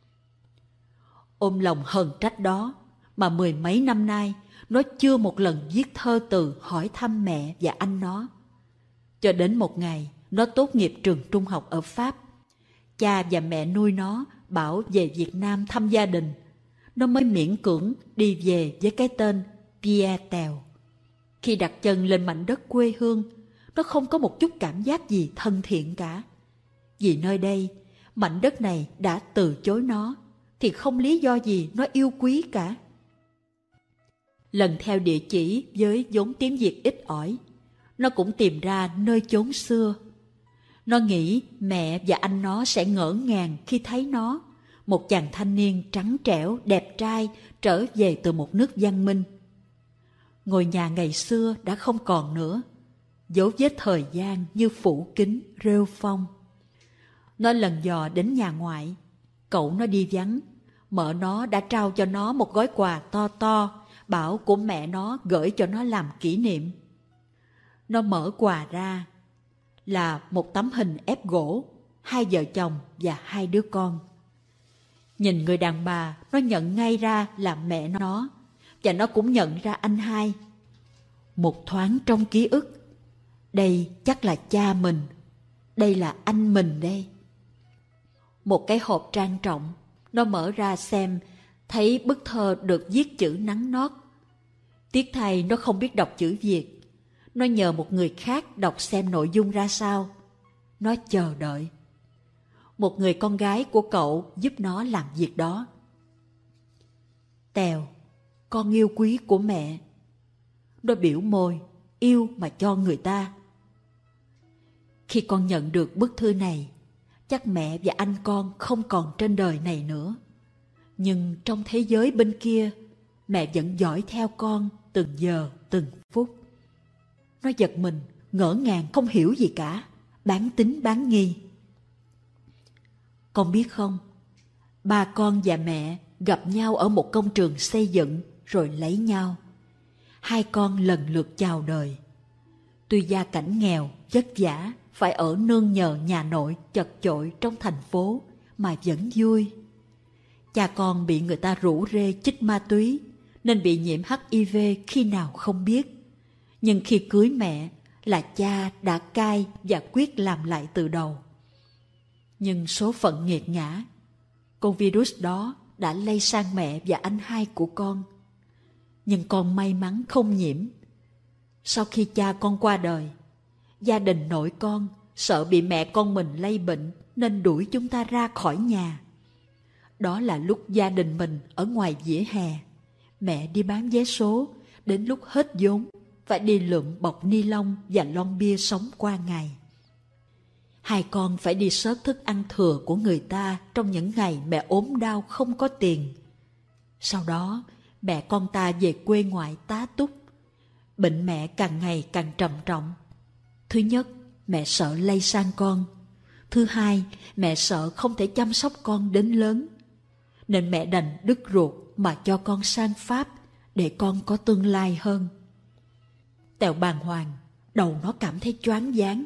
Ôm lòng hờn trách đó mà mười mấy năm nay nó chưa một lần viết thơ từ hỏi thăm mẹ và anh nó. Cho đến một ngày nó tốt nghiệp trường trung học ở Pháp, cha và mẹ nuôi nó bảo về Việt Nam thăm gia đình, nó mới miễn cưỡng đi về với cái tên Pierre Tèo. Khi đặt chân lên mảnh đất quê hương, nó không có một chút cảm giác gì thân thiện cả. Vì nơi đây, mảnh đất này đã từ chối nó, thì không lý do gì nó yêu quý cả. Lần theo địa chỉ với vốn tiếng Việt ít ỏi, nó cũng tìm ra nơi chốn xưa. Nó nghĩ mẹ và anh nó sẽ ngỡ ngàng khi thấy nó, một chàng thanh niên trắng trẻo, đẹp trai, trở về từ một nước văn minh. Ngôi nhà ngày xưa đã không còn nữa, dấu vết thời gian như phủ kín rêu phong. Nó lần dò đến nhà ngoại, cậu nó đi vắng, mợ nó đã trao cho nó một gói quà to to, bảo của mẹ nó gửi cho nó làm kỷ niệm. Nó mở quà ra, là một tấm hình ép gỗ, hai vợ chồng và hai đứa con. Nhìn người đàn bà, nó nhận ngay ra là mẹ nó, và nó cũng nhận ra anh hai. Một thoáng trong ký ức, đây chắc là cha mình, đây là anh mình đây. Một cái hộp trang trọng, nó mở ra xem, thấy bức thơ được viết chữ nắn nót. Tiếc thay nó không biết đọc chữ Việt. Nó nhờ một người khác đọc xem nội dung ra sao. Nó chờ đợi. Một người con gái của cậu giúp nó làm việc đó. Tèo, con yêu quý của mẹ. Nó biểu môi, yêu mà cho người ta. Khi con nhận được bức thư này, chắc mẹ và anh con không còn trên đời này nữa. Nhưng trong thế giới bên kia, mẹ vẫn dõi theo con từng giờ, từng phút. Nó giật mình, ngỡ ngàng không hiểu gì cả, bán tín bán nghi. Con biết không, ba con và mẹ gặp nhau ở một công trường xây dựng rồi lấy nhau. Hai con lần lượt chào đời. Tuy gia cảnh nghèo, vất vả, phải ở nương nhờ nhà nội chật chội trong thành phố mà vẫn vui. Cha con bị người ta rủ rê chích ma túy nên bị nhiễm H I V khi nào không biết. Nhưng khi cưới mẹ là cha đã cai và quyết làm lại từ đầu. Nhưng số phận nghiệt ngã, con virus đó đã lây sang mẹ và anh hai của con. Nhưng con may mắn không nhiễm. Sau khi cha con qua đời, gia đình nội con sợ bị mẹ con mình lây bệnh nên đuổi chúng ta ra khỏi nhà. Đó là lúc gia đình mình ở ngoài vỉa hè. Mẹ đi bán vé số, đến lúc hết vốn phải đi lượm bọc ni lông và lon bia sống qua ngày. Hai con phải đi xớt thức ăn thừa của người ta trong những ngày mẹ ốm đau không có tiền. Sau đó, mẹ con ta về quê ngoại tá túc. Bệnh mẹ càng ngày càng trầm trọng. Thứ nhất, mẹ sợ lây sang con. Thứ hai, mẹ sợ không thể chăm sóc con đến lớn. Nên mẹ đành đứt ruột mà cho con sang Pháp để con có tương lai hơn. Tèo bàng hoàng, đầu nó cảm thấy choáng váng.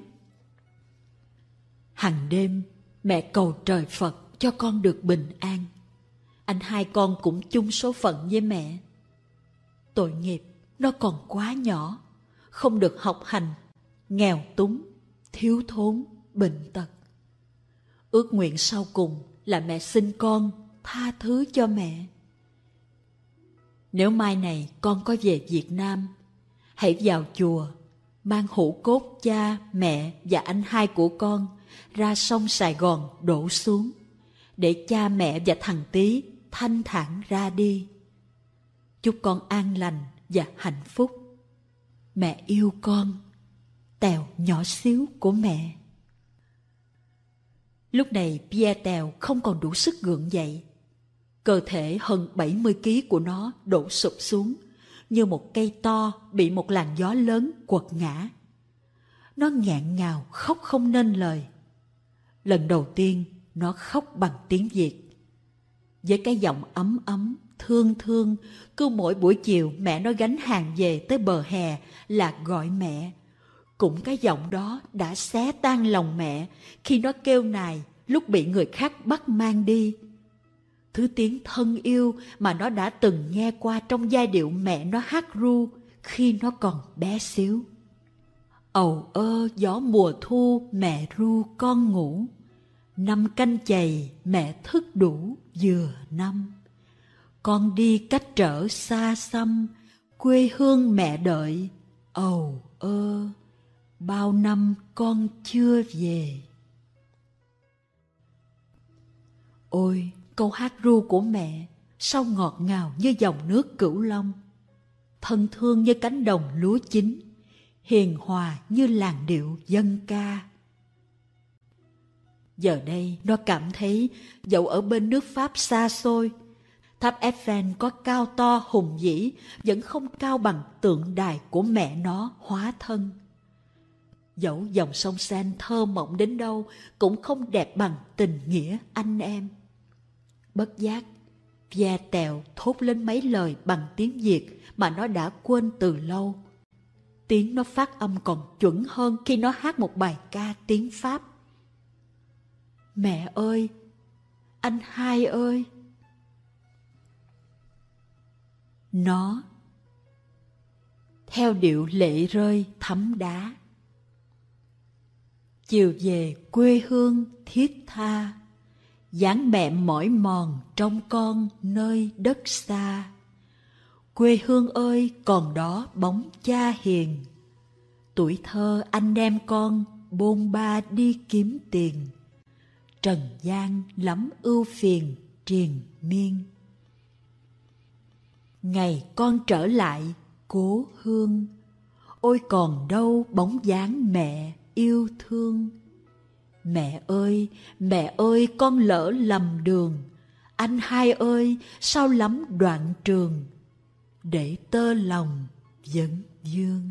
Hằng đêm, mẹ cầu trời Phật cho con được bình an. Anh hai con cũng chung số phận với mẹ. Tội nghiệp, nó còn quá nhỏ, không được học hành, nghèo túng, thiếu thốn, bệnh tật. Ước nguyện sau cùng là mẹ xin con tha thứ cho mẹ. Nếu mai này con có về Việt Nam, hãy vào chùa, mang hũ cốt cha, mẹ và anh hai của con ra sông Sài Gòn đổ xuống, để cha mẹ và thằng Tý thanh thản ra đi. Chúc con an lành và hạnh phúc. Mẹ yêu con. Tèo nhỏ xíu của mẹ. Lúc này Pierre Tèo không còn đủ sức gượng dậy. Cơ thể hơn bảy mươi ki lô gam của nó đổ sụp xuống, như một cây to bị một làn gió lớn quật ngã. Nó nghẹn ngào khóc không nên lời. Lần đầu tiên nó khóc bằng tiếng Việt. Với cái giọng ấm ấm, thương thương, cứ mỗi buổi chiều mẹ nó gánh hàng về tới bờ hè là gọi mẹ. Cũng cái giọng đó đã xé tan lòng mẹ khi nó kêu nài lúc bị người khác bắt mang đi. Thứ tiếng thân yêu mà nó đã từng nghe qua trong giai điệu mẹ nó hát ru khi nó còn bé xíu. Ầu ơ gió mùa thu mẹ ru con ngủ, năm canh chày mẹ thức đủ vừa năm. Con đi cách trở xa xăm, quê hương mẹ đợi, ầu ơ, bao năm con chưa về. Ôi, câu hát ru của mẹ sao ngọt ngào như dòng nước Cửu Long, thân thương như cánh đồng lúa chín, hiền hòa như làn điệu dân ca. Giờ đây nó cảm thấy dẫu ở bên nước Pháp xa xôi, tháp Eiffel có cao to hùng vĩ vẫn không cao bằng tượng đài của mẹ nó hóa thân. Dẫu dòng sông Seine thơ mộng đến đâu cũng không đẹp bằng tình nghĩa anh em. Bất giác, Pierre Tèo thốt lên mấy lời bằng tiếng Việt mà nó đã quên từ lâu. Tiếng nó phát âm còn chuẩn hơn khi nó hát một bài ca tiếng Pháp. Mẹ ơi! Anh hai ơi! Nó theo điệu lệ rơi thấm đá. Chiều về quê hương thiết tha, dáng mẹ mỏi mòn trong con nơi đất xa. Quê hương ơi còn đó bóng cha hiền, tuổi thơ anh em con bôn ba đi kiếm tiền. Trần gian lắm ưu phiền triền miên. Ngày con trở lại cố hương, ôi còn đâu bóng dáng mẹ yêu thương. Mẹ ơi, mẹ ơi con lỡ lầm đường, anh hai ơi sao lắm đoạn trường, để tơ lòng vấn vương.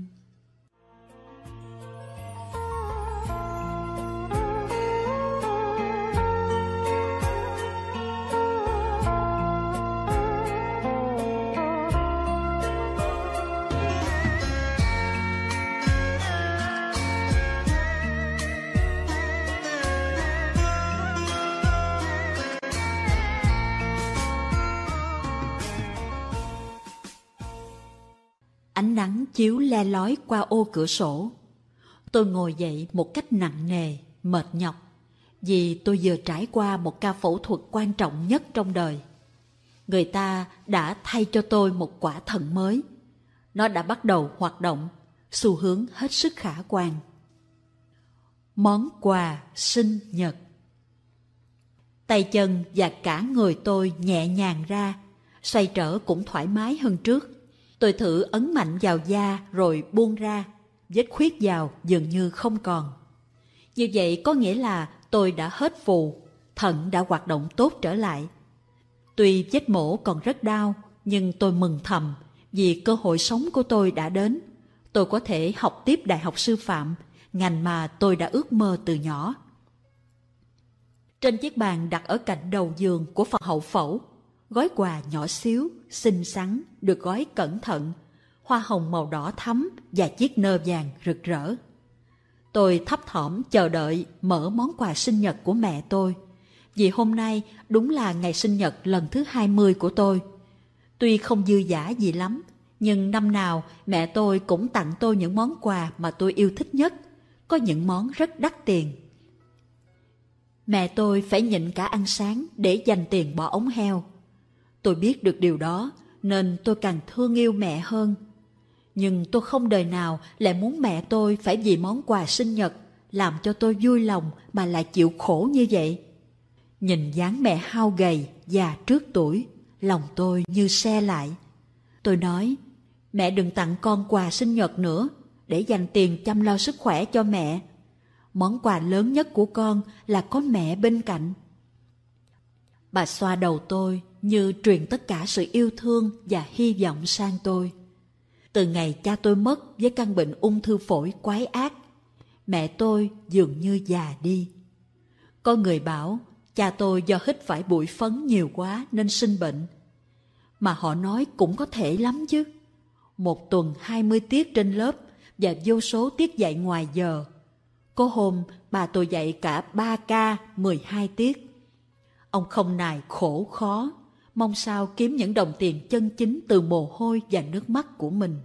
Ánh nắng chiếu le lói qua ô cửa sổ. Tôi ngồi dậy một cách nặng nề, mệt nhọc, vì tôi vừa trải qua một ca phẫu thuật quan trọng nhất trong đời. Người ta đã thay cho tôi một quả thận mới. Nó đã bắt đầu hoạt động, xu hướng hết sức khả quan. Món quà sinh nhật. Tay chân và cả người tôi nhẹ nhàng ra, xoay trở cũng thoải mái hơn trước. Tôi thử ấn mạnh vào da rồi buông ra, vết khuyết vào dường như không còn. Như vậy có nghĩa là tôi đã hết phù, thận đã hoạt động tốt trở lại. Tuy vết mổ còn rất đau, nhưng tôi mừng thầm vì cơ hội sống của tôi đã đến. Tôi có thể học tiếp đại học sư phạm, ngành mà tôi đã ước mơ từ nhỏ. Trên chiếc bàn đặt ở cạnh đầu giường của phòng hậu phẫu, gói quà nhỏ xíu, xinh xắn, được gói cẩn thận, hoa hồng màu đỏ thắm và chiếc nơ vàng rực rỡ. Tôi thấp thỏm chờ đợi mở món quà sinh nhật của mẹ tôi, vì hôm nay đúng là ngày sinh nhật lần thứ hai mươi của tôi. Tuy không dư dả gì lắm, nhưng năm nào mẹ tôi cũng tặng tôi những món quà mà tôi yêu thích nhất, có những món rất đắt tiền. Mẹ tôi phải nhịn cả ăn sáng để dành tiền bỏ ống heo. Tôi biết được điều đó nên tôi càng thương yêu mẹ hơn. Nhưng tôi không đời nào lại muốn mẹ tôi phải vì món quà sinh nhật làm cho tôi vui lòng mà lại chịu khổ như vậy. Nhìn dáng mẹ hao gầy, già trước tuổi, lòng tôi như se lại. Tôi nói, mẹ đừng tặng con quà sinh nhật nữa, để dành tiền chăm lo sức khỏe cho mẹ. Món quà lớn nhất của con là có mẹ bên cạnh. Bà xoa đầu tôi như truyền tất cả sự yêu thương và hy vọng sang tôi. Từ ngày cha tôi mất với căn bệnh ung thư phổi quái ác, mẹ tôi dường như già đi. Có người bảo cha tôi do hít phải bụi phấn nhiều quá nên sinh bệnh. Mà họ nói cũng có thể lắm chứ. Một tuần hai mươi tiết trên lớp và vô số tiết dạy ngoài giờ. Có hôm bà tôi dạy cả ba ca mười hai tiết. Ông không nài khổ khó, mong sao kiếm những đồng tiền chân chính từ mồ hôi và nước mắt của mình.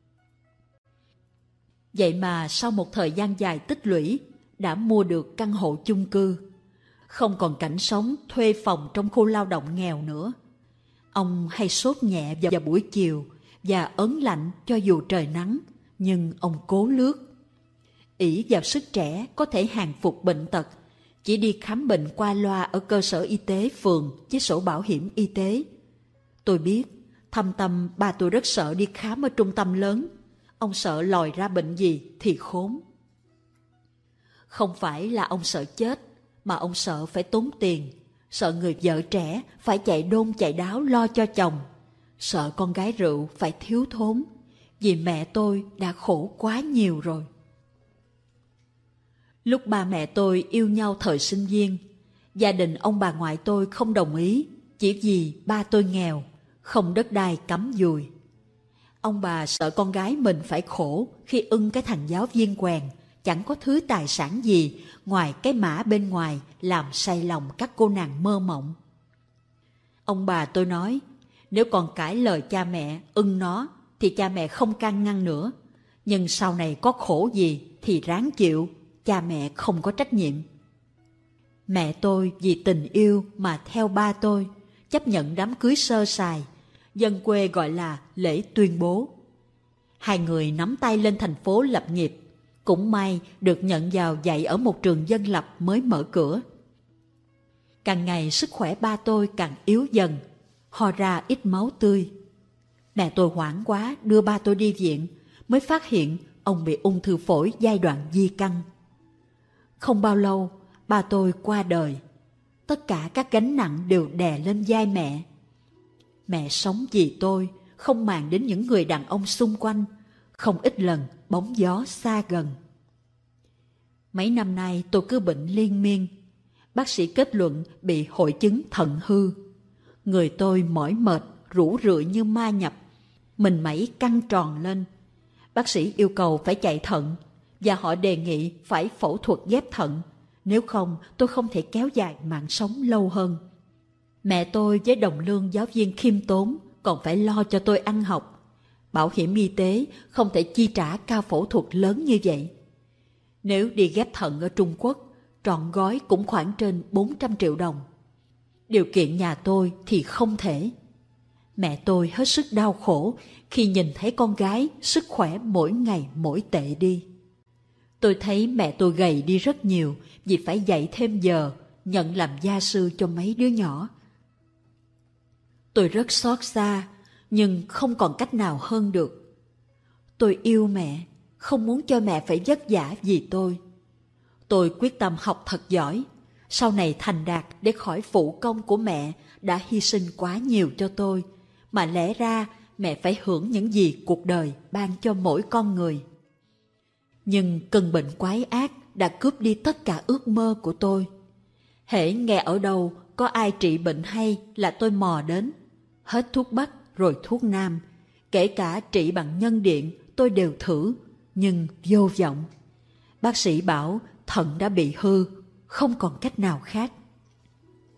Vậy mà sau một thời gian dài tích lũy, đã mua được căn hộ chung cư. Không còn cảnh sống thuê phòng trong khu lao động nghèo nữa. Ông hay sốt nhẹ vào buổi chiều và ớn lạnh cho dù trời nắng, nhưng ông cố lướt. Ỷ vào sức trẻ có thể hàng phục bệnh tật, chỉ đi khám bệnh qua loa ở cơ sở y tế phường với sổ bảo hiểm y tế. Tôi biết, thâm tâm ba tôi rất sợ đi khám ở trung tâm lớn. Ông sợ lòi ra bệnh gì thì khốn. Không phải là ông sợ chết, mà ông sợ phải tốn tiền, sợ người vợ trẻ phải chạy đôn chạy đáo lo cho chồng, sợ con gái rượu phải thiếu thốn, vì mẹ tôi đã khổ quá nhiều rồi. Lúc ba mẹ tôi yêu nhau thời sinh viên, gia đình ông bà ngoại tôi không đồng ý, chỉ vì ba tôi nghèo, không đất đai cắm dùi. Ông bà sợ con gái mình phải khổ khi ưng cái thằng giáo viên quèn, chẳng có thứ tài sản gì ngoài cái mã bên ngoài làm say lòng các cô nàng mơ mộng. Ông bà tôi nói, nếu còn cãi lời cha mẹ ưng nó thì cha mẹ không can ngăn nữa, nhưng sau này có khổ gì thì ráng chịu, cha mẹ không có trách nhiệm. Mẹ tôi vì tình yêu mà theo ba tôi, chấp nhận đám cưới sơ sài, dân quê gọi là lễ tuyên bố. Hai người nắm tay lên thành phố lập nghiệp, cũng may được nhận vào dạy ở một trường dân lập mới mở cửa. Càng ngày sức khỏe ba tôi càng yếu dần, ho ra ít máu tươi. Mẹ tôi hoảng quá đưa ba tôi đi viện, mới phát hiện ông bị ung thư phổi giai đoạn di căn. Không bao lâu, ba tôi qua đời. Tất cả các gánh nặng đều đè lên vai mẹ. Mẹ sống vì tôi, không màng đến những người đàn ông xung quanh, không ít lần bóng gió xa gần. Mấy năm nay tôi cứ bệnh liên miên. Bác sĩ kết luận bị hội chứng thận hư. Người tôi mỏi mệt, rũ rượi như ma nhập, mình mẩy căng tròn lên. Bác sĩ yêu cầu phải chạy thận và họ đề nghị phải phẫu thuật ghép thận, nếu không tôi không thể kéo dài mạng sống lâu hơn. Mẹ tôi với đồng lương giáo viên khiêm tốn còn phải lo cho tôi ăn học. Bảo hiểm y tế không thể chi trả ca phẫu thuật lớn như vậy. Nếu đi ghép thận ở Trung Quốc, trọn gói cũng khoảng trên bốn trăm triệu đồng. Điều kiện nhà tôi thì không thể. Mẹ tôi hết sức đau khổ khi nhìn thấy con gái sức khỏe mỗi ngày mỗi tệ đi. Tôi thấy mẹ tôi gầy đi rất nhiều vì phải dạy thêm giờ, nhận làm gia sư cho mấy đứa nhỏ. Tôi rất xót xa, nhưng không còn cách nào hơn được. Tôi yêu mẹ, không muốn cho mẹ phải vất vả vì tôi. Tôi quyết tâm học thật giỏi, sau này thành đạt để khỏi phụ công của mẹ đã hy sinh quá nhiều cho tôi, mà lẽ ra mẹ phải hưởng những gì cuộc đời ban cho mỗi con người. Nhưng cơn bệnh quái ác đã cướp đi tất cả ước mơ của tôi. Hễ nghe ở đâu có ai trị bệnh hay là tôi mò đến. Hết thuốc Bắc rồi thuốc Nam, kể cả trị bằng nhân điện tôi đều thử, nhưng vô vọng. Bác sĩ bảo thận đã bị hư, không còn cách nào khác.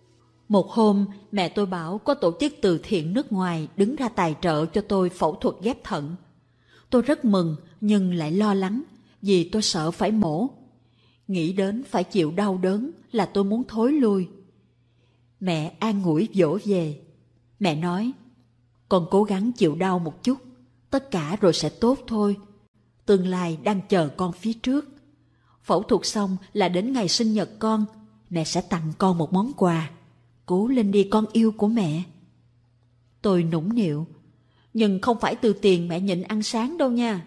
Một hôm, mẹ tôi bảo có tổ chức từ thiện nước ngoài đứng ra tài trợ cho tôi phẫu thuật ghép thận. Tôi rất mừng nhưng lại lo lắng vì tôi sợ phải mổ. Nghĩ đến phải chịu đau đớn là tôi muốn thối lui. Mẹ an ủi dỗ về. Mẹ nói, con cố gắng chịu đau một chút, tất cả rồi sẽ tốt thôi. Tương lai đang chờ con phía trước. Phẫu thuật xong là đến ngày sinh nhật con, mẹ sẽ tặng con một món quà. Cố lên đi con yêu của mẹ. Tôi nũng nịu, nhưng không phải từ tiền mẹ nhịn ăn sáng đâu nha.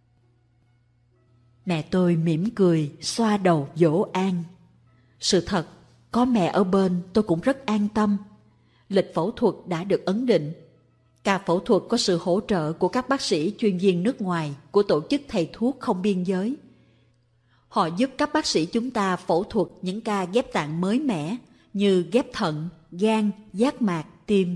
Mẹ tôi mỉm cười, xoa đầu dỗ an. Sự thật, có mẹ ở bên tôi cũng rất an tâm. Lịch phẫu thuật đã được ấn định. Ca phẫu thuật có sự hỗ trợ của các bác sĩ chuyên viên nước ngoài của tổ chức thầy thuốc không biên giới. Họ giúp các bác sĩ chúng ta phẫu thuật những ca ghép tạng mới mẻ như ghép thận, gan, giác mạc, tim.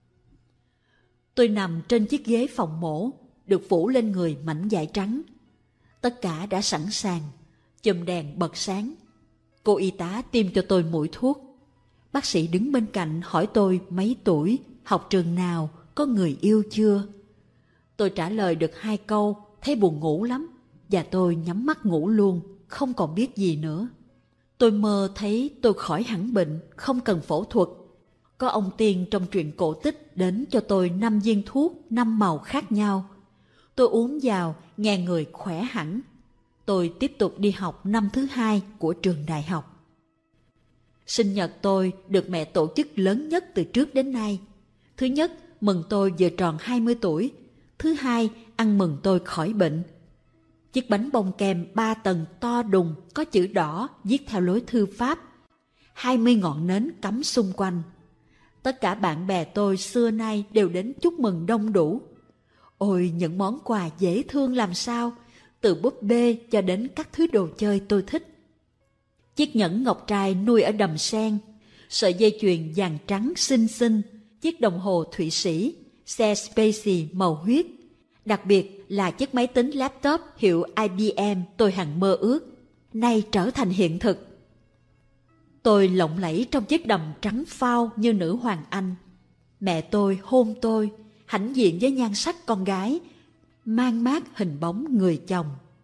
Tôi nằm trên chiếc ghế phòng mổ, được phủ lên người mảnh vải trắng. Tất cả đã sẵn sàng, chùm đèn bật sáng. Cô y tá tiêm cho tôi mũi thuốc. Bác sĩ đứng bên cạnh hỏi tôi mấy tuổi, học trường nào, có người yêu chưa. Tôi trả lời được hai câu, thấy buồn ngủ lắm, và tôi nhắm mắt ngủ luôn, không còn biết gì nữa. Tôi mơ thấy tôi khỏi hẳn bệnh, không cần phẫu thuật. Có ông tiên trong truyện cổ tích đến cho tôi năm viên thuốc, năm màu khác nhau. Tôi uống vào, nghe người khỏe hẳn. Tôi tiếp tục đi học năm thứ hai của trường đại học. Sinh nhật tôi được mẹ tổ chức lớn nhất từ trước đến nay. Thứ nhất, mừng tôi vừa tròn hai mươi tuổi. Thứ hai, ăn mừng tôi khỏi bệnh. Chiếc bánh bông kem ba tầng to đùng có chữ đỏ viết theo lối thư pháp. Hai mươi ngọn nến cắm xung quanh. Tất cả bạn bè tôi xưa nay đều đến chúc mừng đông đủ. Ôi, những món quà dễ thương làm sao, từ búp bê cho đến các thứ đồ chơi tôi thích. Chiếc nhẫn ngọc trai nuôi ở đầm sen, sợi dây chuyền vàng trắng xinh xinh, chiếc đồng hồ Thụy Sĩ, xe Spacey màu huyết. Đặc biệt là chiếc máy tính laptop hiệu I B M tôi hằng mơ ước, nay trở thành hiện thực. Tôi lộng lẫy trong chiếc đầm trắng phao như nữ hoàng Anh. Mẹ tôi hôn tôi, hãnh diện với nhan sắc con gái, mang mát hình bóng người chồng.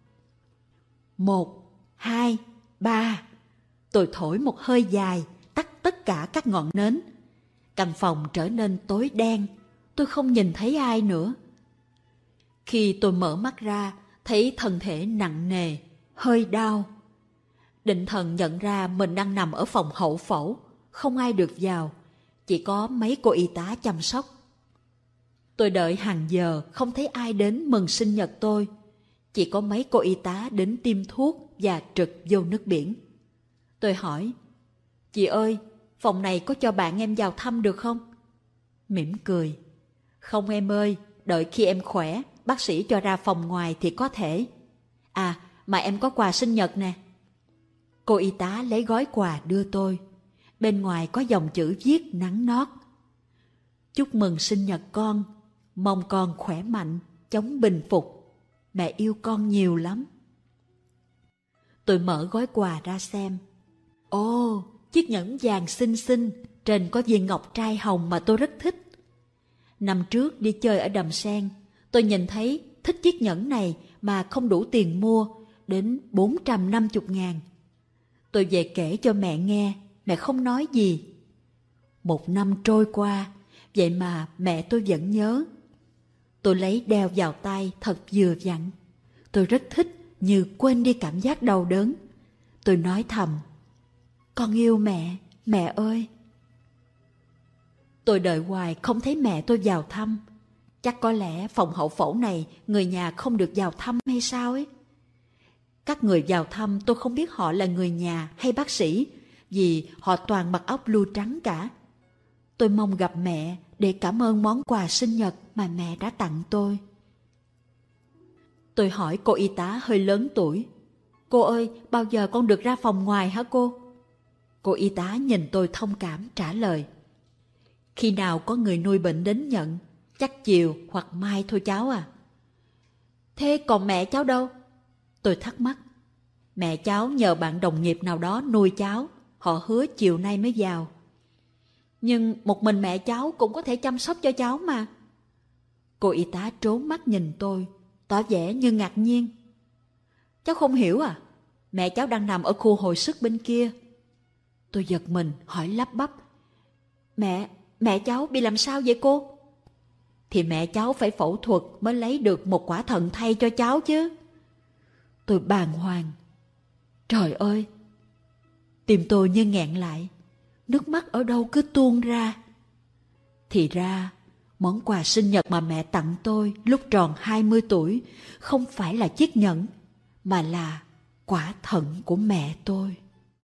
Một, hai, ba. Tôi thổi một hơi dài, tắt tất cả các ngọn nến. Căn phòng trở nên tối đen, tôi không nhìn thấy ai nữa. Khi tôi mở mắt ra, thấy thân thể nặng nề, hơi đau. Định thần nhận ra mình đang nằm ở phòng hậu phẫu, không ai được vào, chỉ có mấy cô y tá chăm sóc. Tôi đợi hàng giờ không thấy ai đến mừng sinh nhật tôi, chỉ có mấy cô y tá đến tiêm thuốc và trực vô nước biển. Tôi hỏi, chị ơi, phòng này có cho bạn em vào thăm được không? Mỉm cười, không em ơi, đợi khi em khỏe, bác sĩ cho ra phòng ngoài thì có thể. À, mà em có quà sinh nhật nè. Cô y tá lấy gói quà đưa tôi. Bên ngoài có dòng chữ viết nắn nót. Chúc mừng sinh nhật con, mong con khỏe mạnh, chống bình phục. Mẹ yêu con nhiều lắm. Tôi mở gói quà ra xem. Ồ, chiếc nhẫn vàng xinh xinh, trên có viên ngọc trai hồng mà tôi rất thích. Năm trước đi chơi ở đầm sen, tôi nhìn thấy thích chiếc nhẫn này mà không đủ tiền mua, đến bốn trăm năm mươi ngàn. Tôi về kể cho mẹ nghe, mẹ không nói gì. Một năm trôi qua, vậy mà mẹ tôi vẫn nhớ. Tôi lấy đeo vào tay thật vừa vặn. Tôi rất thích, như quên đi cảm giác đau đớn. Tôi nói thầm, con yêu mẹ, mẹ ơi. Tôi đợi hoài không thấy mẹ tôi vào thăm. Chắc có lẽ phòng hậu phẫu này người nhà không được vào thăm hay sao ấy. Các người vào thăm tôi không biết họ là người nhà hay bác sĩ, vì họ toàn mặc áo blue trắng cả. Tôi mong gặp mẹ để cảm ơn món quà sinh nhật mà mẹ đã tặng tôi. Tôi hỏi cô y tá hơi lớn tuổi, cô ơi, bao giờ con được ra phòng ngoài hả cô? Cô y tá nhìn tôi thông cảm trả lời, khi nào có người nuôi bệnh đến nhận, chắc chiều hoặc mai thôi cháu à. Thế còn mẹ cháu đâu? Tôi thắc mắc. Mẹ cháu nhờ bạn đồng nghiệp nào đó nuôi cháu, họ hứa chiều nay mới vào. Nhưng một mình mẹ cháu cũng có thể chăm sóc cho cháu mà. Cô y tá trốn mắt nhìn tôi, tỏ vẻ như ngạc nhiên. Cháu không hiểu à? Mẹ cháu đang nằm ở khu hồi sức bên kia. Tôi giật mình hỏi lắp bắp. Mẹ, mẹ cháu bị làm sao vậy cô? Thì mẹ cháu phải phẫu thuật mới lấy được một quả thận thay cho cháu chứ. Tôi bàng hoàng. Trời ơi! Tim tôi như nghẹn lại, nước mắt ở đâu cứ tuôn ra. Thì ra, món quà sinh nhật mà mẹ tặng tôi lúc tròn hai mươi tuổi không phải là chiếc nhẫn, mà là quả thận của mẹ tôi.